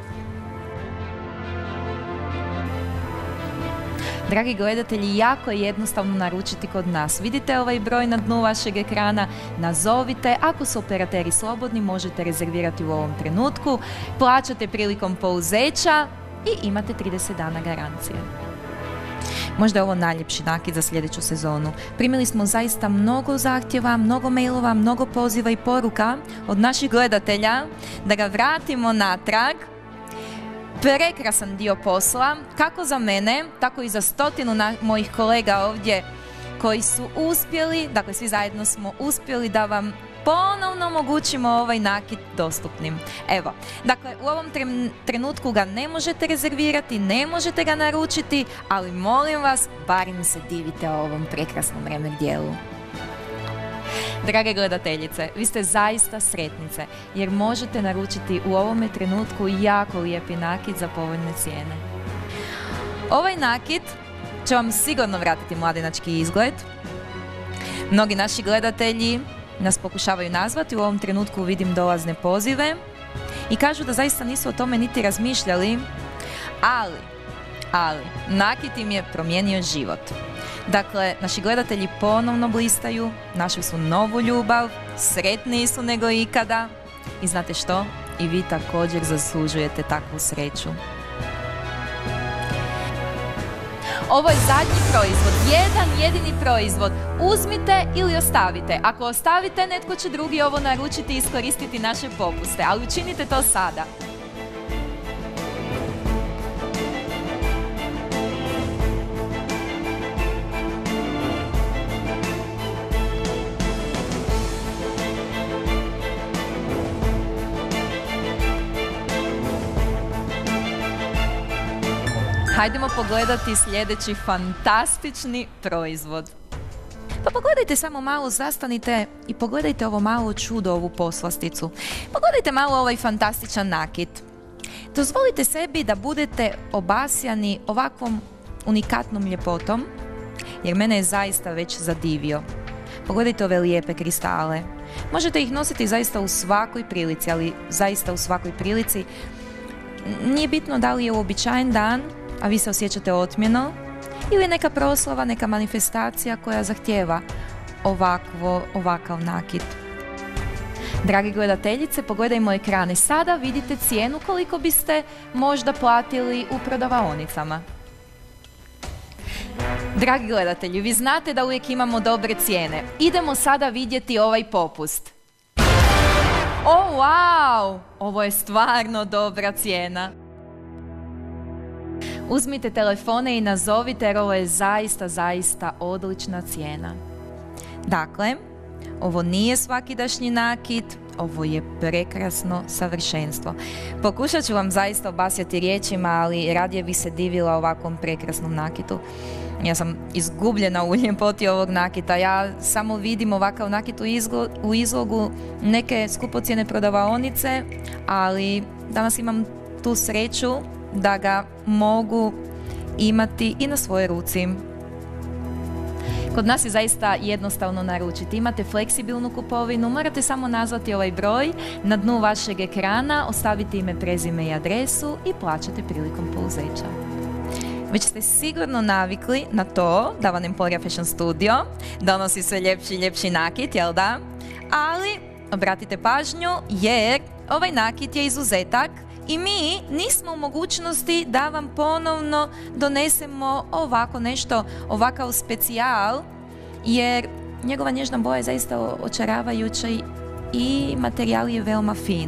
[SPEAKER 1] Dragi gledatelji, jako je jednostavno naručiti kod nas. Vidite ovaj broj na dnu vašeg ekrana, nazovite, ako su operateri slobodni možete rezervirati u ovom trenutku, plaćate prilikom pouzeća i imate trideset dana garancije. Možda je ovo najljepši nakit za sljedeću sezonu. Primili smo zaista mnogo zahtjeva, mnogo mailova, mnogo poziva i poruka od naših gledatelja da ga vratimo natrag. Prekrasan dio posla, kako za mene, tako i za stotinu mojih kolega ovdje koji su uspjeli, dakle svi zajedno smo uspjeli da vam ponovno omogućimo ovaj nakit dostupnim. Evo, dakle u ovom trenutku ga ne možete rezervirati, ne možete ga naručiti, ali molim vas, barem se divite ovom prekrasnom remek dijelu. Drage gledateljice, vi ste zaista sretnice jer možete naručiti u ovome trenutku jako lijepi nakit za povoljne cijene. Ovaj nakit će vam sigurno vratiti mladenački izgled. Mnogi naši gledatelji nas pokušavaju nazvati, u ovom trenutku vidim dolazne pozive i kažu da zaista nisu o tome niti razmišljali, ali, ali, nakit im je promijenio život. Dakle, naši gledatelji ponovno blistaju, našli su novu ljubav, sretniji su nego ikada i znate što? I vi također zaslužujete takvu sreću. Ovo je zadnji proizvod, jedan jedini proizvod. Uzmite ili ostavite. Ako ostavite, netko će drugi ovo naručiti i iskoristiti naše popuste, ali učinite to sada. Hajdemo pogledati sljedeći fantastični proizvod. Pa pogledajte samo malo, zastanite i pogledajte ovo malo čudo, ovu poslasticu. Pogledajte malo ovaj fantastičan nakit. Dozvolite sebi da budete obasjani ovakvom unikatnom ljepotom, jer mene je zaista već zadivio. Pogledajte ove lijepe kristale. Možete ih nositi zaista u svakoj prilici, ali zaista u svakoj prilici. Nije bitno da li je uobičajen dan, a vi se osjećate otmjeno, ili neka proslava, neka manifestacija koja zahtijeva ovakvo, ovakav nakit. Dragi gledateljice, pogledajmo ekrane. Sada vidite cijenu koliko biste možda platili u prodavaonicama. Dragi gledatelji, vi znate da uvijek imamo dobre cijene. Idemo sada vidjeti ovaj popust. O, wow! Ovo je stvarno dobra cijena. Uzmite telefone i nazovite jer ovo je zaista, zaista odlična cijena. Dakle, ovo nije svakidašnji nakit, ovo je prekrasno savršenstvo. Pokušat ću vam zaista obasjati riječima, ali radije bi se divila ovakvom prekrasnom nakitu. Ja sam izgubljena u ljepoti ovog nakita. Ja samo vidim ovakav nakit u, izglo, u izlogu neke skupocjene prodavaonice, ali danas imam tu sreću da ga mogu imati i na svojoj ruci. Kod nas je zaista jednostavno naručiti. Imate fleksibilnu kupovinu, morate samo nazvati ovaj broj na dnu vašeg ekrana, ostaviti ime, prezime i adresu i plaćate prilikom pouzeća. Već ste sigurno navikli na to da vam Emporia Fashion Studio donosi sve ljepši i ljepši nakit, jel da? Ali obratite pažnju jer ovaj nakit je izuzetak i mi nismo u mogućnosti da vam ponovno donesemo ovako nešto, ovakav specijal, jer njegova nježna boja je zaista očaravajuća i materijal je veoma fin.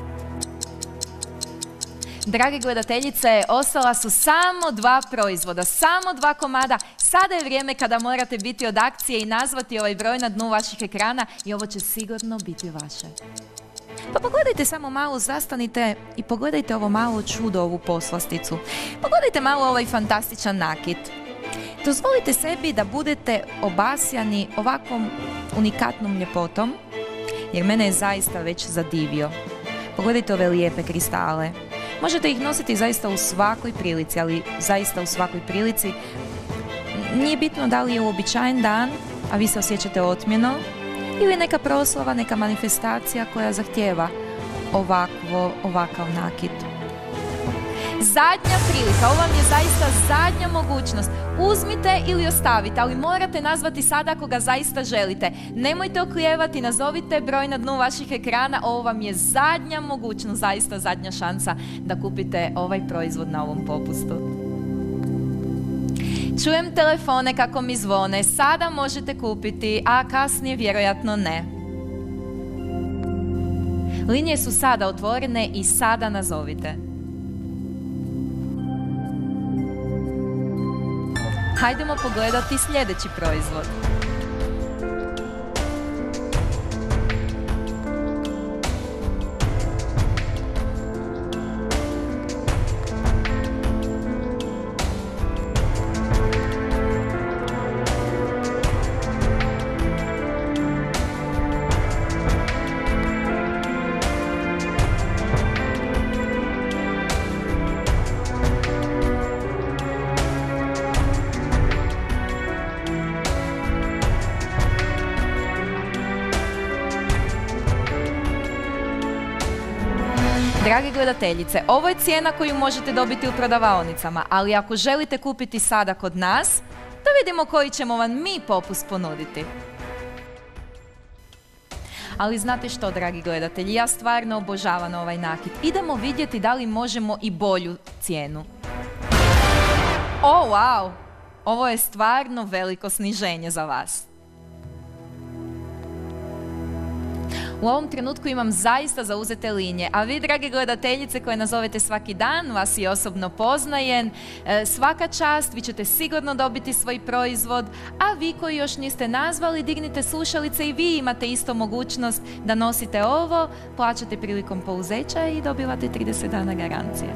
[SPEAKER 1] Drage gledateljice, ostala su samo dva proizvoda, samo dva komada. Sada je vrijeme kada morate biti od akcije i nazvati ovaj broj na dnu vaših ekrana i ovo će sigurno biti vaše. Pa pogledajte samo malo, zastanite i pogledajte ovo malo čudo, ovu poslasticu. Pogledajte malo ovaj fantastičan nakit. Dozvolite sebi da budete obasjani ovakvom unikatnom ljepotom, jer mene je zaista već zadivio. Pogledajte ove lijepe kristale. Možete ih nositi zaista u svakoj prilici, ali zaista u svakoj prilici. Nije bitno da li je uobičajen dan, a vi se osjećate otmjeno, ili neka proslava, neka manifestacija koja zahtijeva ovakvo, ovakav nakit. Zadnja prilika, ovo vam je zaista zadnja mogućnost. Uzmite ili ostavite, ali morate nazvati sada ako ga zaista želite. Nemojte oklijevati, nazovite broj na dnu vaših ekrana, ovo vam je zadnja mogućnost, zaista zadnja šansa da kupite ovaj proizvod na ovom popustu. Čujem telefone kako mi zvone, sada možete kupiti, a kasnije vjerojatno ne. Linije su sada otvorene i sada nazovite. Hajdemo pogledati sljedeći proizvod. Drage gledateljice, ovo je cijena koju možete dobiti u prodavaonicama, ali ako želite kupiti sada kod nas, da vidimo koji ćemo vam mi popust ponuditi. Ali znate što, dragi gledatelji, ja stvarno obožavam ovaj nakit. Idemo vidjeti da li možemo i bolju cijenu. O, wow! Ovo je stvarno veliko sniženje za vas. U ovom trenutku imam zaista zauzete linije, a vi, drage gledateljice koje nazovete svaki dan, vas i osobno poznajem, svaka čast, vi ćete sigurno dobiti svoj proizvod, a vi koji još niste nazvali, dignite slušalice i vi imate isto mogućnost da nosite ovo, plaćate prilikom pouzeća i dobivate trideset dana garancije.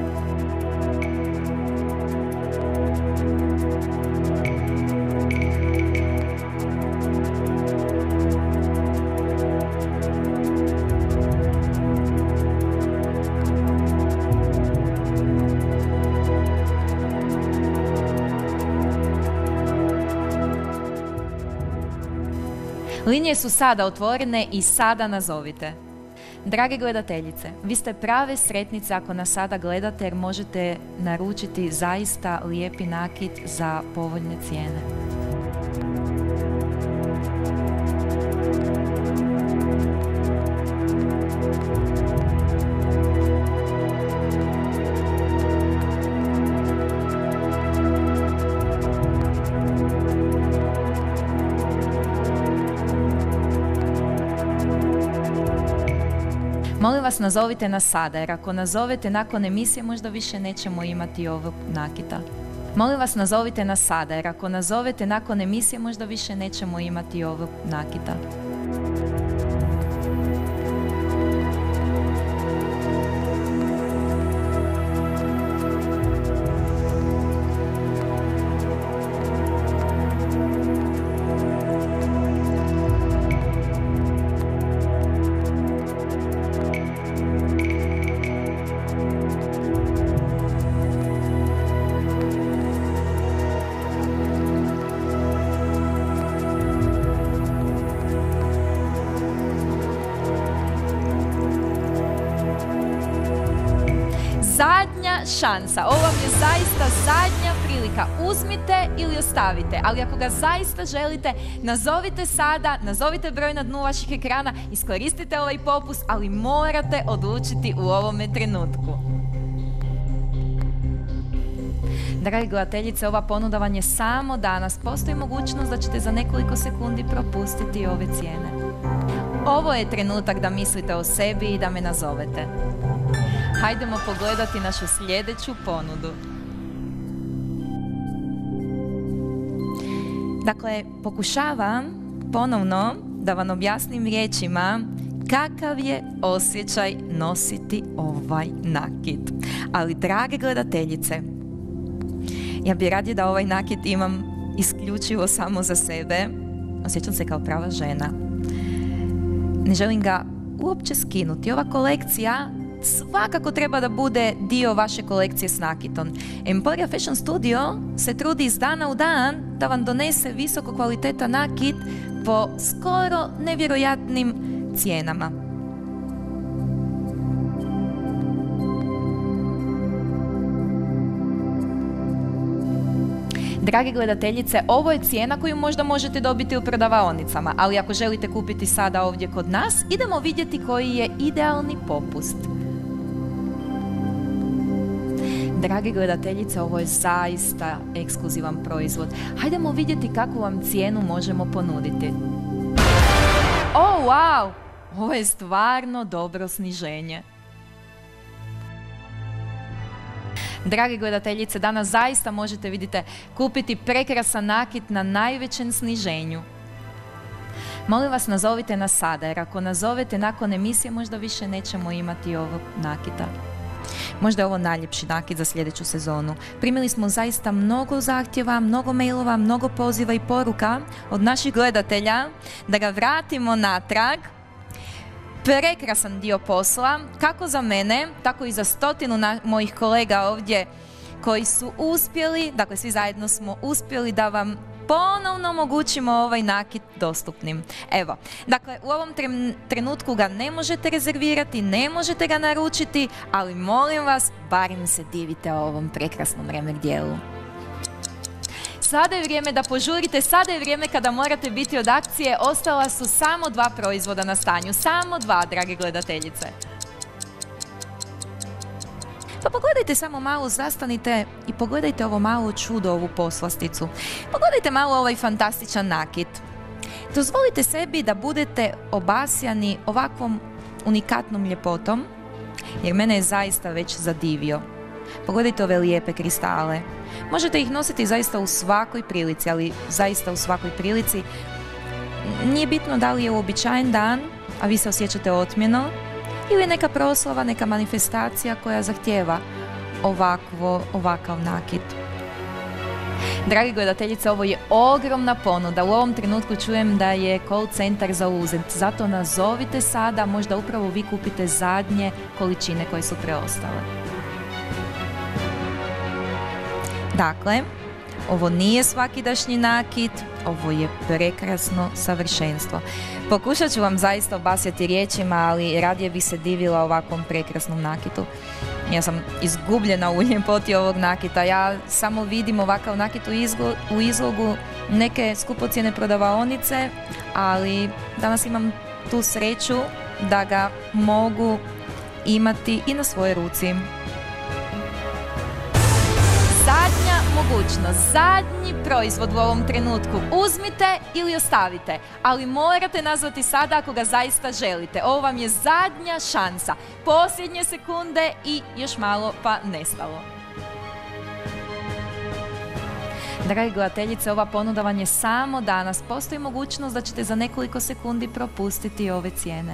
[SPEAKER 1] Linije su sada otvorene i sada nazovite. Drage gledateljice, vi ste prave sretnice ako nas sada gledate jer možete naručiti zaista lijepi nakit za povoljne cijene. Molim vas, nazovite nas sada, jer ako nazovete nakon emisije, možda više nećemo imati ovog nakita. Molim vas, nazovite nas sada, jer ako nazovete nakon emisije, možda više nećemo imati ovog nakita. Zadnja šansa, ovo vam je zaista zadnja prilika, uzmite ili ostavite, ali ako ga zaista želite, nazovite sada, nazovite broj na dnu vaših ekrana, iskoristite ovaj popust, ali morate odlučiti u ovome trenutku. Dragi gledateljice, ova ponuda vam je samo danas, postoji mogućnost da ćete za nekoliko sekundi propustiti ove cijene. Ovo je trenutak da mislite o sebi i da me nazovete. Hajdemo pogledati našu sljedeću ponudu. Dakle, pokušavam ponovno da vam objasnim riječima kakav je osjećaj nositi ovaj nakit. Ali, drage gledateljice, ja bih radije da ovaj nakit imam isključivo samo za sebe. Osjećam se kao prava žena. Ne želim ga uopće skinuti. Ova kolekcija svakako treba da bude dio vaše kolekcije s nakitom. Emporia Fashion Studio se trudi iz dana u dan da vam donese visoko kvalitetan nakit po skoro nevjerojatnim cijenama. Dragi gledateljice, ovo je cijena koju možda možete dobiti u prodavaonicama, ali ako želite kupiti sada ovdje kod nas, idemo vidjeti koji je idealni popust. Dragi gledateljice, ovo je zaista ekskluzivan proizvod. Hajdemo vidjeti kakvu vam cijenu možemo ponuditi. Oh, wow! Ovo je stvarno dobro sniženje. Dragi gledateljice, danas zaista možete, vidite, kupiti prekrasan nakit na najvećem sniženju. Molim vas, nazovite nas sada, jer ako nazovete nakon emisije, možda više nećemo imati ovog nakita. Možda je ovo najljepši nakit za sljedeću sezonu. Primili smo zaista mnogo zahtjeva, mnogo mailova, mnogo poziva i poruka od naših gledatelja da ga vratimo natrag. Prekrasan dio posla, kako za mene, tako i za stotinu mojih kolega ovdje koji su uspjeli, dakle svi zajedno smo uspjeli da vam ponovno omogućimo ovaj nakit dostupnim. Evo, dakle, u ovom trenutku ga ne možete rezervirati, ne možete ga naručiti, ali molim vas, barem se divite ovom prekrasnom remek dijelu. Sada je vrijeme da požurite, sada je vrijeme kada morate biti od akcije. Ostala su samo dva proizvoda na stanju, samo dva, drage gledateljice. Pa pogledajte samo malo, zastanite i pogledajte ovo malo čudo, ovu poslasticu. Pogledajte malo ovaj fantastičan nakit. Dozvolite sebi da budete obasjani ovakvom unikatnom ljepotom, jer mene je zaista već zadivio. Pogledajte ove lijepe kristale. Možete ih nositi zaista u svakoj prilici, ali zaista u svakoj prilici. Nije bitno da li je uobičajen dan, a vi se osjećate otmjeno, ili neka proslava, neka manifestacija koja zahtijeva ovakvo, ovakav nakit. Dragi gledateljice, ovo je ogromna ponuda. U ovom trenutku čujem da je call centar zauzet. Zato nazovite sada, možda upravo vi kupite zadnje količine koje su preostale. Dakle, ovo nije svakidašnji nakit, ovo je prekrasno savršenstvo. Pokušat ću vam zaista obasjati riječima, ali radije bi se divila ovakvom prekrasnom nakitu. Ja sam izgubljena u ljepoti ovog nakita. Ja samo vidim ovakav nakit u, izglo, u izlogu neke skupocjene prodavaonice, ali danas imam tu sreću da ga mogu imati i na svojoj ruci. Zadnja mogućnost, zadnji proizvod u ovom trenutku. Uzmite ili ostavite, ali morate nazvati sada ako ga zaista želite. Ovo vam je zadnja šansa. Posljednje sekunde i još malo pa nestalo. Dragi gledateljice, ova ponuda vam je samo danas. Postoji mogućnost da ćete za nekoliko sekundi propustiti ove cijene.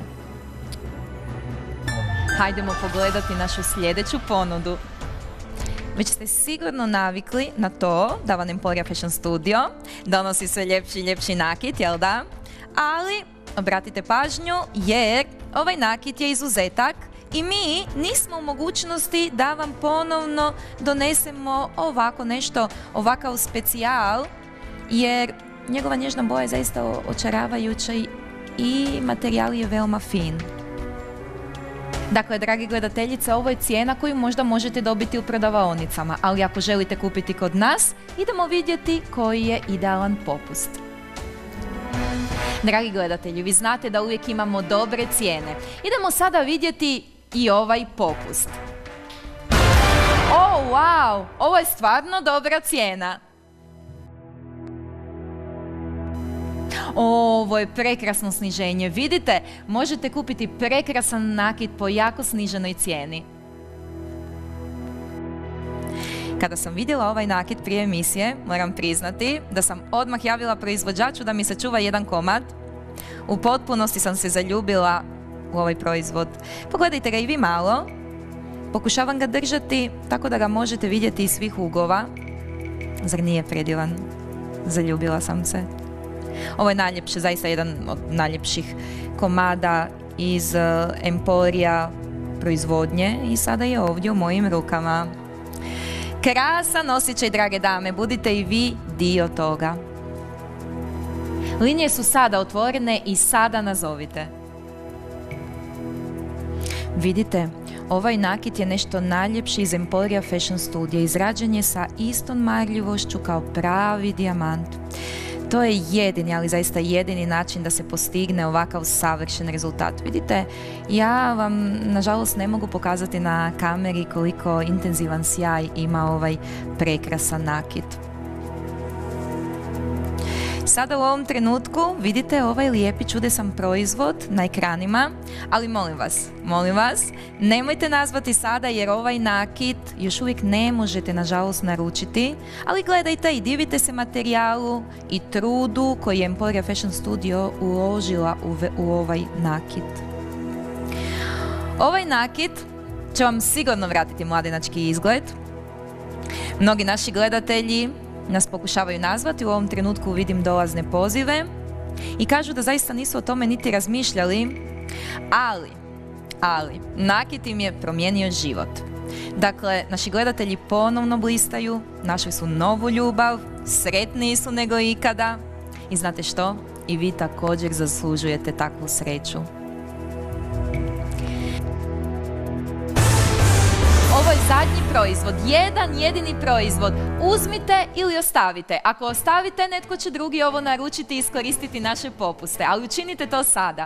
[SPEAKER 1] Hajdemo pogledati našu sljedeću ponudu. Već ste sigurno navikli na to da vam Emporia Fashion Studio donosi sve ljepši i ljepši nakit, jel da? Ali obratite pažnju jer ovaj nakit je izuzetak i mi nismo u mogućnosti da vam ponovno donesemo ovako nešto, ovakav specijal, jer njegova nježna boja je zaista očaravajuća i materijal je veoma fin. Dakle, dragi gledateljice, ovo je cijena koju možda možete dobiti u prodavaonicama, ali ako želite kupiti kod nas, idemo vidjeti koji je idealan popust. Dragi gledatelji, vi znate da uvijek imamo dobre cijene. Idemo sada vidjeti i ovaj popust. Oh, wow! Ovo je stvarno dobra cijena. Ovo je prekrasno sniženje. Vidite, možete kupiti prekrasan nakit po jako sniženoj cijeni. Kada sam vidjela ovaj nakit prije emisije, moram priznati da sam odmah javila proizvođaču da mi se čuva jedan komad. U potpunosti sam se zaljubila u ovaj proizvod. Pogledajte ga i vi malo. Pokušavam ga držati tako da ga možete vidjeti iz svih uglova. Zar nije predivan? Zaljubila sam se. Ovo je najljepše, zaista jedan od najljepših komada iz Emporia proizvodnje i sada je ovdje u mojim rukama. Krasan osjećaj, drage dame, budite i vi dio toga. Linije su sada otvorene i sada nazovite. Vidite, ovaj nakit je nešto najljepši iz Emporia Fashion Studio. Izrađen je sa istom marljivošću kao pravi dijamant. To je jedini, ali zaista jedini način da se postigne ovakav savršen rezultat. Vidite, ja vam nažalost ne mogu pokazati na kameri koliko intenzivan sjaj ima ovaj prekrasan nakit. Sada u ovom trenutku vidite ovaj lijepi čudesan proizvod na ekranima, ali molim vas, molim vas, nemojte nazvati sada jer ovaj nakit još uvijek ne možete nažalost naručiti, ali gledajte i divite se materijalu i trudu koji je Emporia Fashion Studio uložila u, u ovaj nakit. Ovaj nakit će vam sigurno vratiti mladenački izgled. Mnogi naši gledatelji nas pokušavaju nazvati, u ovom trenutku vidim dolazne pozive i kažu da zaista nisu o tome niti razmišljali, ali, ali, nakit im je promijenio život. Dakle, naši gledatelji ponovno blistaju, našli su novu ljubav, sretniji su nego ikada. I znate što? I vi također zaslužujete takvu sreću. Ovo je zadnji proizvod, jedan jedini proizvod. Uzmite ili ostavite. Ako ostavite, netko će drugi ovo naručiti i iskoristiti naše popuste, ali učinite to sada.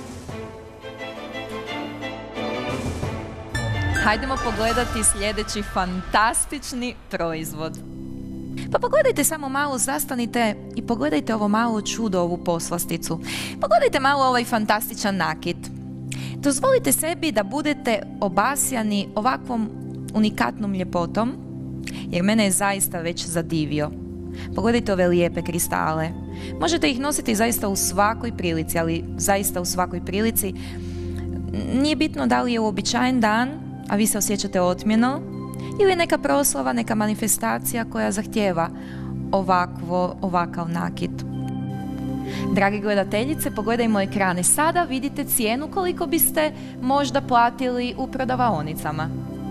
[SPEAKER 1] Hajdemo pogledati sljedeći fantastični proizvod. Pa pogledajte samo malo, zastanite i pogledajte ovo malo čudo, ovu poslasticu. Pogledajte malo ovaj fantastičan nakit. Dozvolite sebi da budete obasjani ovakvom unikatnom ljepotom, jer mene je zaista već zadivio. Pogledajte ove lijepe kristale. Možete ih nositi zaista u svakoj prilici, ali zaista u svakoj prilici. Nije bitno da li je uobičajen dan, a vi se osjećate otmjeno, ili neka proslava, neka manifestacija koja zahtijeva ovakvo, ovakav nakit. Dragi gledateljice, pogledajmo ekrane. Sada vidite cijenu koliko biste možda platili u prodavaonicama.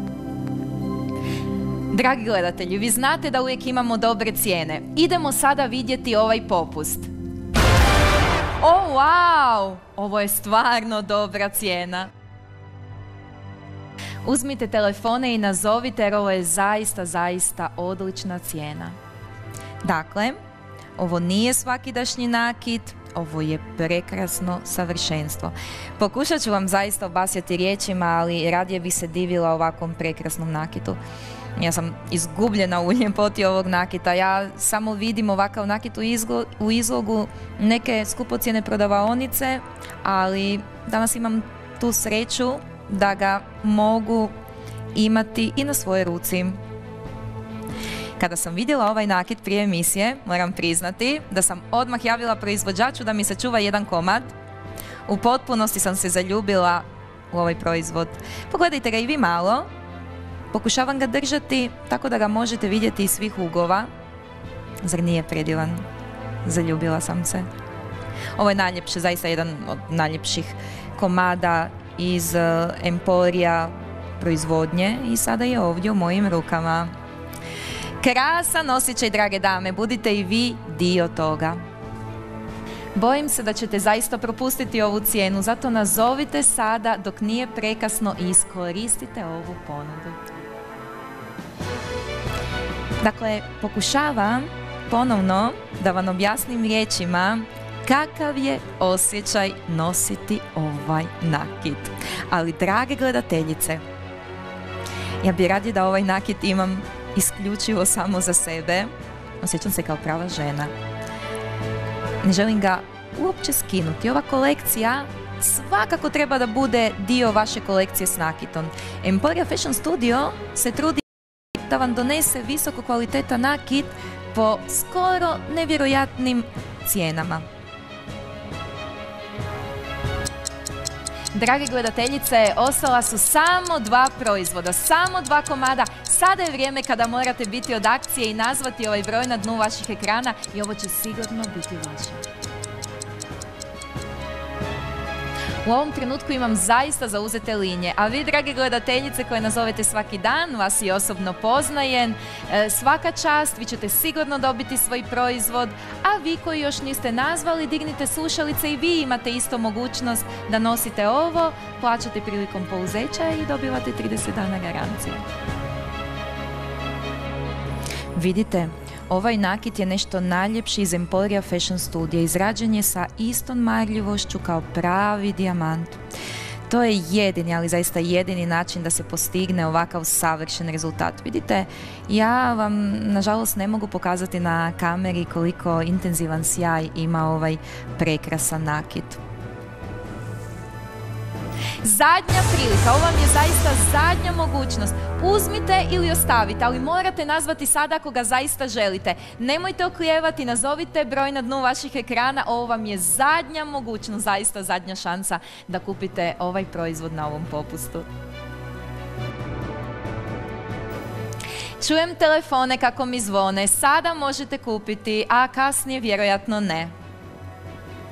[SPEAKER 1] Dragi gledatelji, vi znate da uvijek imamo dobre cijene. Idemo sada vidjeti ovaj popust. O, wow! Ovo je stvarno dobra cijena. Uzmite telefone i nazovite, jer ovo je zaista, zaista odlična cijena. Dakle, ovo nije svakidašnji nakit, ovo je prekrasno savršenstvo. Pokušat ću vam zaista obasjati riječima, ali radije bi se divila ovakvom prekrasnom nakitu. Ja sam izgubljena u ljepoti ovog nakita. Ja samo vidim ovakav nakit u, izgo, u izlogu neke skupocjene prodavaonice, ali danas imam tu sreću da ga mogu imati i na svojoj ruci. Kada sam vidjela ovaj nakit prije emisije, moram priznati da sam odmah javila proizvođaču da mi se čuva jedan komad. U potpunosti sam se zaljubila u ovaj proizvod. Pogledajte ga i vi malo. Pokušavam ga držati tako da ga možete vidjeti iz svih ugova. Zar nije predivan? Zaljubila sam se. Ovo je najljepše, zaista jedan od najljepših komada iz uh, Emporija proizvodnje i sada je ovdje u mojim rukama. Krasan osjećaj, drage dame, budite i vi dio toga. Bojim se da ćete zaista propustiti ovu cijenu, zato nazovite sada dok nije prekasno i iskoristite ovu ponudu. Dakle, pokušavam ponovno da vam objasnim riječima kakav je osjećaj nositi ovaj nakit. Ali, drage gledateljice, ja bih radije da ovaj nakit imam isključivo samo za sebe. Osjećam se kao prava žena. Ne želim ga uopće skinuti. Ova kolekcija svakako treba da bude dio vaše kolekcije s nakitom. Emporia Fashion Studio se trudi da vam donese visoko kvalitetan nakit po skoro nevjerojatnim cijenama. Drage gledateljice, ostala su samo dva proizvoda, samo dva komada. Sada je vrijeme kada morate biti od akcije i nazvati ovaj broj na dnu vaših ekrana i ovo će sigurno biti vaše. U ovom trenutku imam zaista zauzete linije, a vi, drage gledateljice koje nazovete svaki dan, vas i osobno poznajem, svaka čast, vi ćete sigurno dobiti svoj proizvod, a vi koji još niste nazvali, dignite slušalice i vi imate isto mogućnost da nosite ovo, plaćate prilikom pouzeća i dobivate trideset dana garancije. Vidite, ovaj nakit je nešto najljepši iz Emporia Fashion Studio. Izrađen je sa istom marljivošću kao pravi dijamant. To je jedini, ali zaista jedini način da se postigne ovakav savršen rezultat. Vidite, ja vam nažalost ne mogu pokazati na kameri koliko intenzivan sjaj ima ovaj prekrasan nakit. Zadnja prilika, ovo vam je zaista zadnja mogućnost. Uzmite ili ostavite, ali morate nazvati sada ako ga zaista želite. Nemojte oklijevati, nazovite broj na dnu vaših ekrana, ovo vam je zadnja mogućnost, zaista zadnja šansa da kupite ovaj proizvod na ovom popustu. Čujem telefone kako mi zvone, sada možete kupiti, a kasnije vjerojatno ne.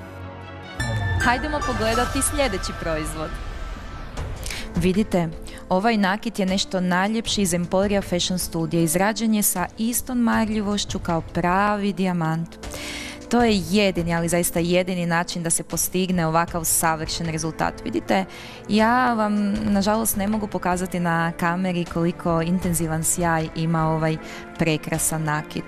[SPEAKER 1] Hajdemo pogledati sljedeći proizvod. Vidite, Ovaj nakit je nešto najljepši iz Emporia Fashion Studija. Izrađen je sa istom marljivošću kao pravi dijamant. To je jedini, ali zaista jedini način da se postigne ovakav savršen rezultat. Vidite, ja vam nažalost ne mogu pokazati na kameri koliko intenzivan sjaj ima ovaj prekrasan nakit.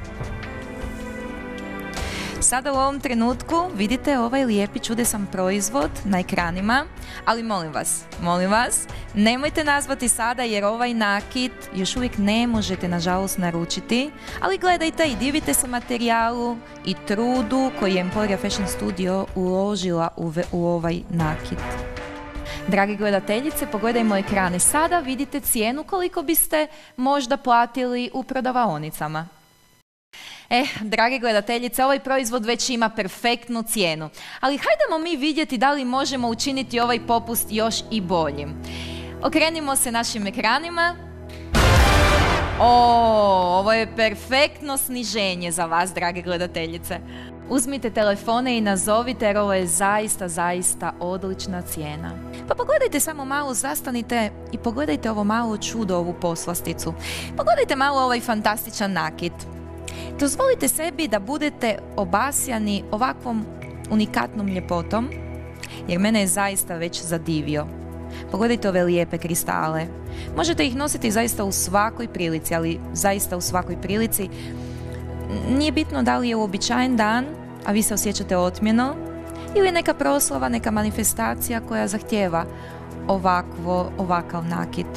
[SPEAKER 1] Sada u ovom trenutku vidite ovaj lijepi čudesan proizvod na ekranima, ali molim vas, molim vas, nemojte nazvati sada jer ovaj nakit još uvijek ne možete nažalost naručiti, ali gledajte i divite se materijalu i trudu koji je Emporia Fashion Studio uložila u, u ovaj nakit. Dragi gledateljice, pogledajmo ekrane. Sada vidite cijenu koliko biste možda platili u prodavaonicama. Eh, dragi gledateljice, ovaj proizvod već ima perfektnu cijenu, ali hajdemo mi vidjeti da li možemo učiniti ovaj popust još i boljim. Okrenimo se našim ekranima. O, ovo je perfektno sniženje za vas, drage gledateljice. Uzmite telefone i nazovite jer ovo je zaista, zaista odlična cijena. Pa pogledajte samo malo, zastanite i pogledajte ovo malo čudo, ovu poslasticu. Pogledajte malo ovaj fantastičan nakit. Dozvolite sebi da budete obasjani ovakvom unikatnom ljepotom, jer mene je zaista već zadivio. Pogledajte ove lijepe kristale. Možete ih nositi zaista u svakoj prilici, ali zaista u svakoj prilici. Nije bitno da li je uobičajen dan, a vi se osjećate otmjeno, ili neka proslava, neka manifestacija koja zahtijeva ovakvo, ovakav nakit.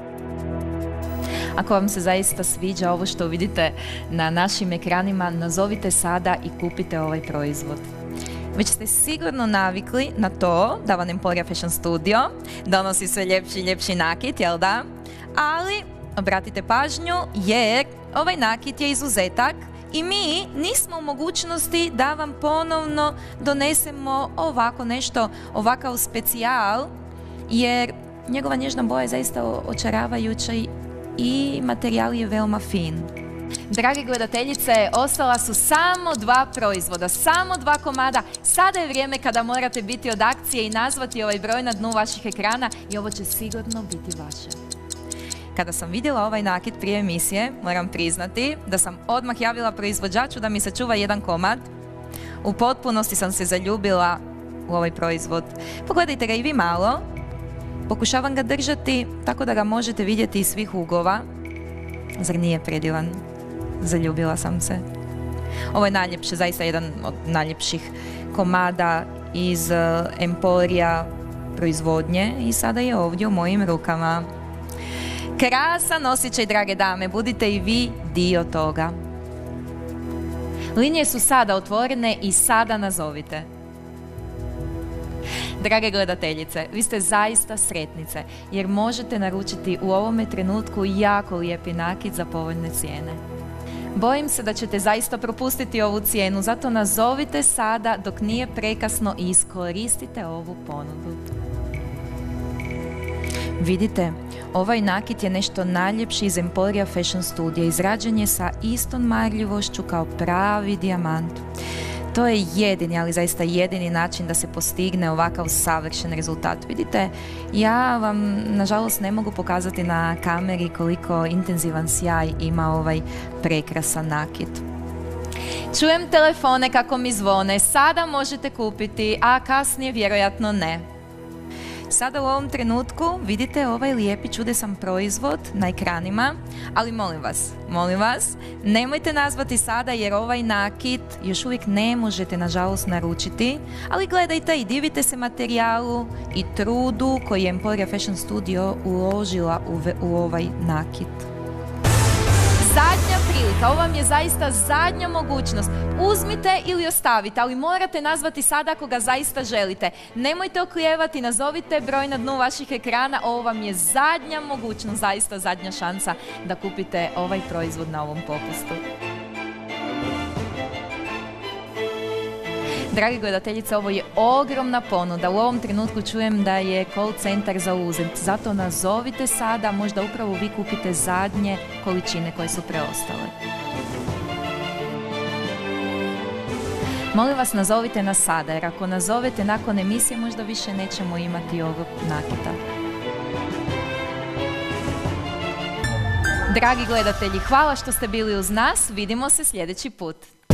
[SPEAKER 1] Ako vam se zaista sviđa ovo što vidite na našim ekranima, nazovite sada i kupite ovaj proizvod. Već ste sigurno navikli na to da vam Emporia Fashion Studio donosi sve ljepši i ljepši nakit, jel da? Ali obratite pažnju jer ovaj nakit je izuzetak i mi nismo u mogućnosti da vam ponovno donesemo ovako nešto, ovakav specijal, jer njegova nježna boja je zaista očaravajuća i materijal je veoma fin. Dragi gledateljice, ostala su samo dva proizvoda, samo dva komada. Sada je vrijeme kada morate biti od akcije i nazvati ovaj broj na dnu vaših ekrana i ovo će sigurno biti vaše. Kada sam vidjela ovaj nakit prije emisije, moram priznati da sam odmah javila proizvođaču da mi sačuva jedan komad. U potpunosti sam se zaljubila u ovaj proizvod. Pogledajte ga i vi malo. Pokušavam ga držati tako da ga možete vidjeti iz svih uglova. Zar nije predivan? Zaljubila sam se. Ovo je najljepše, zaista jedan od najljepših komada iz Emporia proizvodnje i sada je ovdje u mojim rukama. Krasan osjećaj, drage dame, budite i vi dio toga. Linije su sada otvorene i sada nazovite. Drage gledateljice, vi ste zaista sretnice jer možete naručiti u ovome trenutku jako lijepi nakit za povoljne cijene. Bojim se da ćete zaista propustiti ovu cijenu, zato nazovite sada dok nije prekasno i iskoristite ovu ponudu. Vidite, ovaj nakit je nešto najljepši iz Emporia Fashion Studija. Izrađen je sa istom marljivošću kao pravi dijamant. To je jedini, ali zaista jedini način da se postigne ovakav savršen rezultat. Vidite, ja vam nažalost ne mogu pokazati na kameri koliko intenzivan sjaj ima ovaj prekrasan nakit. Čujem telefone kako mi zvone, sada možete kupiti, a kasnije vjerojatno ne. Sada u ovom trenutku vidite ovaj lijepi čudesan proizvod na ekranima, ali molim vas, molim vas, nemojte nazvati sada jer ovaj nakit još uvijek ne možete nažalost naručiti, ali gledajte i divite se materijalu i trudu koji je Emporia Fashion Studio uložila u, u ovaj nakit. Zadnja prilika, ovo vam je zaista zadnja mogućnost. Uzmite ili ostavite, ali morate nazvati sada ako ga zaista želite. Nemojte oklijevati, nazovite broj na dnu vaših ekrana, ovo vam je zadnja mogućnost, zaista zadnja šansa da kupite ovaj proizvod na ovom popustu. Dragi gledateljice, ovo je ogromna ponuda. U ovom trenutku čujem da je call centar zauzet. Zato nazovite sada, možda upravo vi kupite zadnje količine koje su preostale. Molim vas, nazovite nas sada, jer ako nazovete nakon emisije, možda više nećemo imati ovog nakita. Dragi gledatelji, hvala što ste bili uz nas. Vidimo se sljedeći put.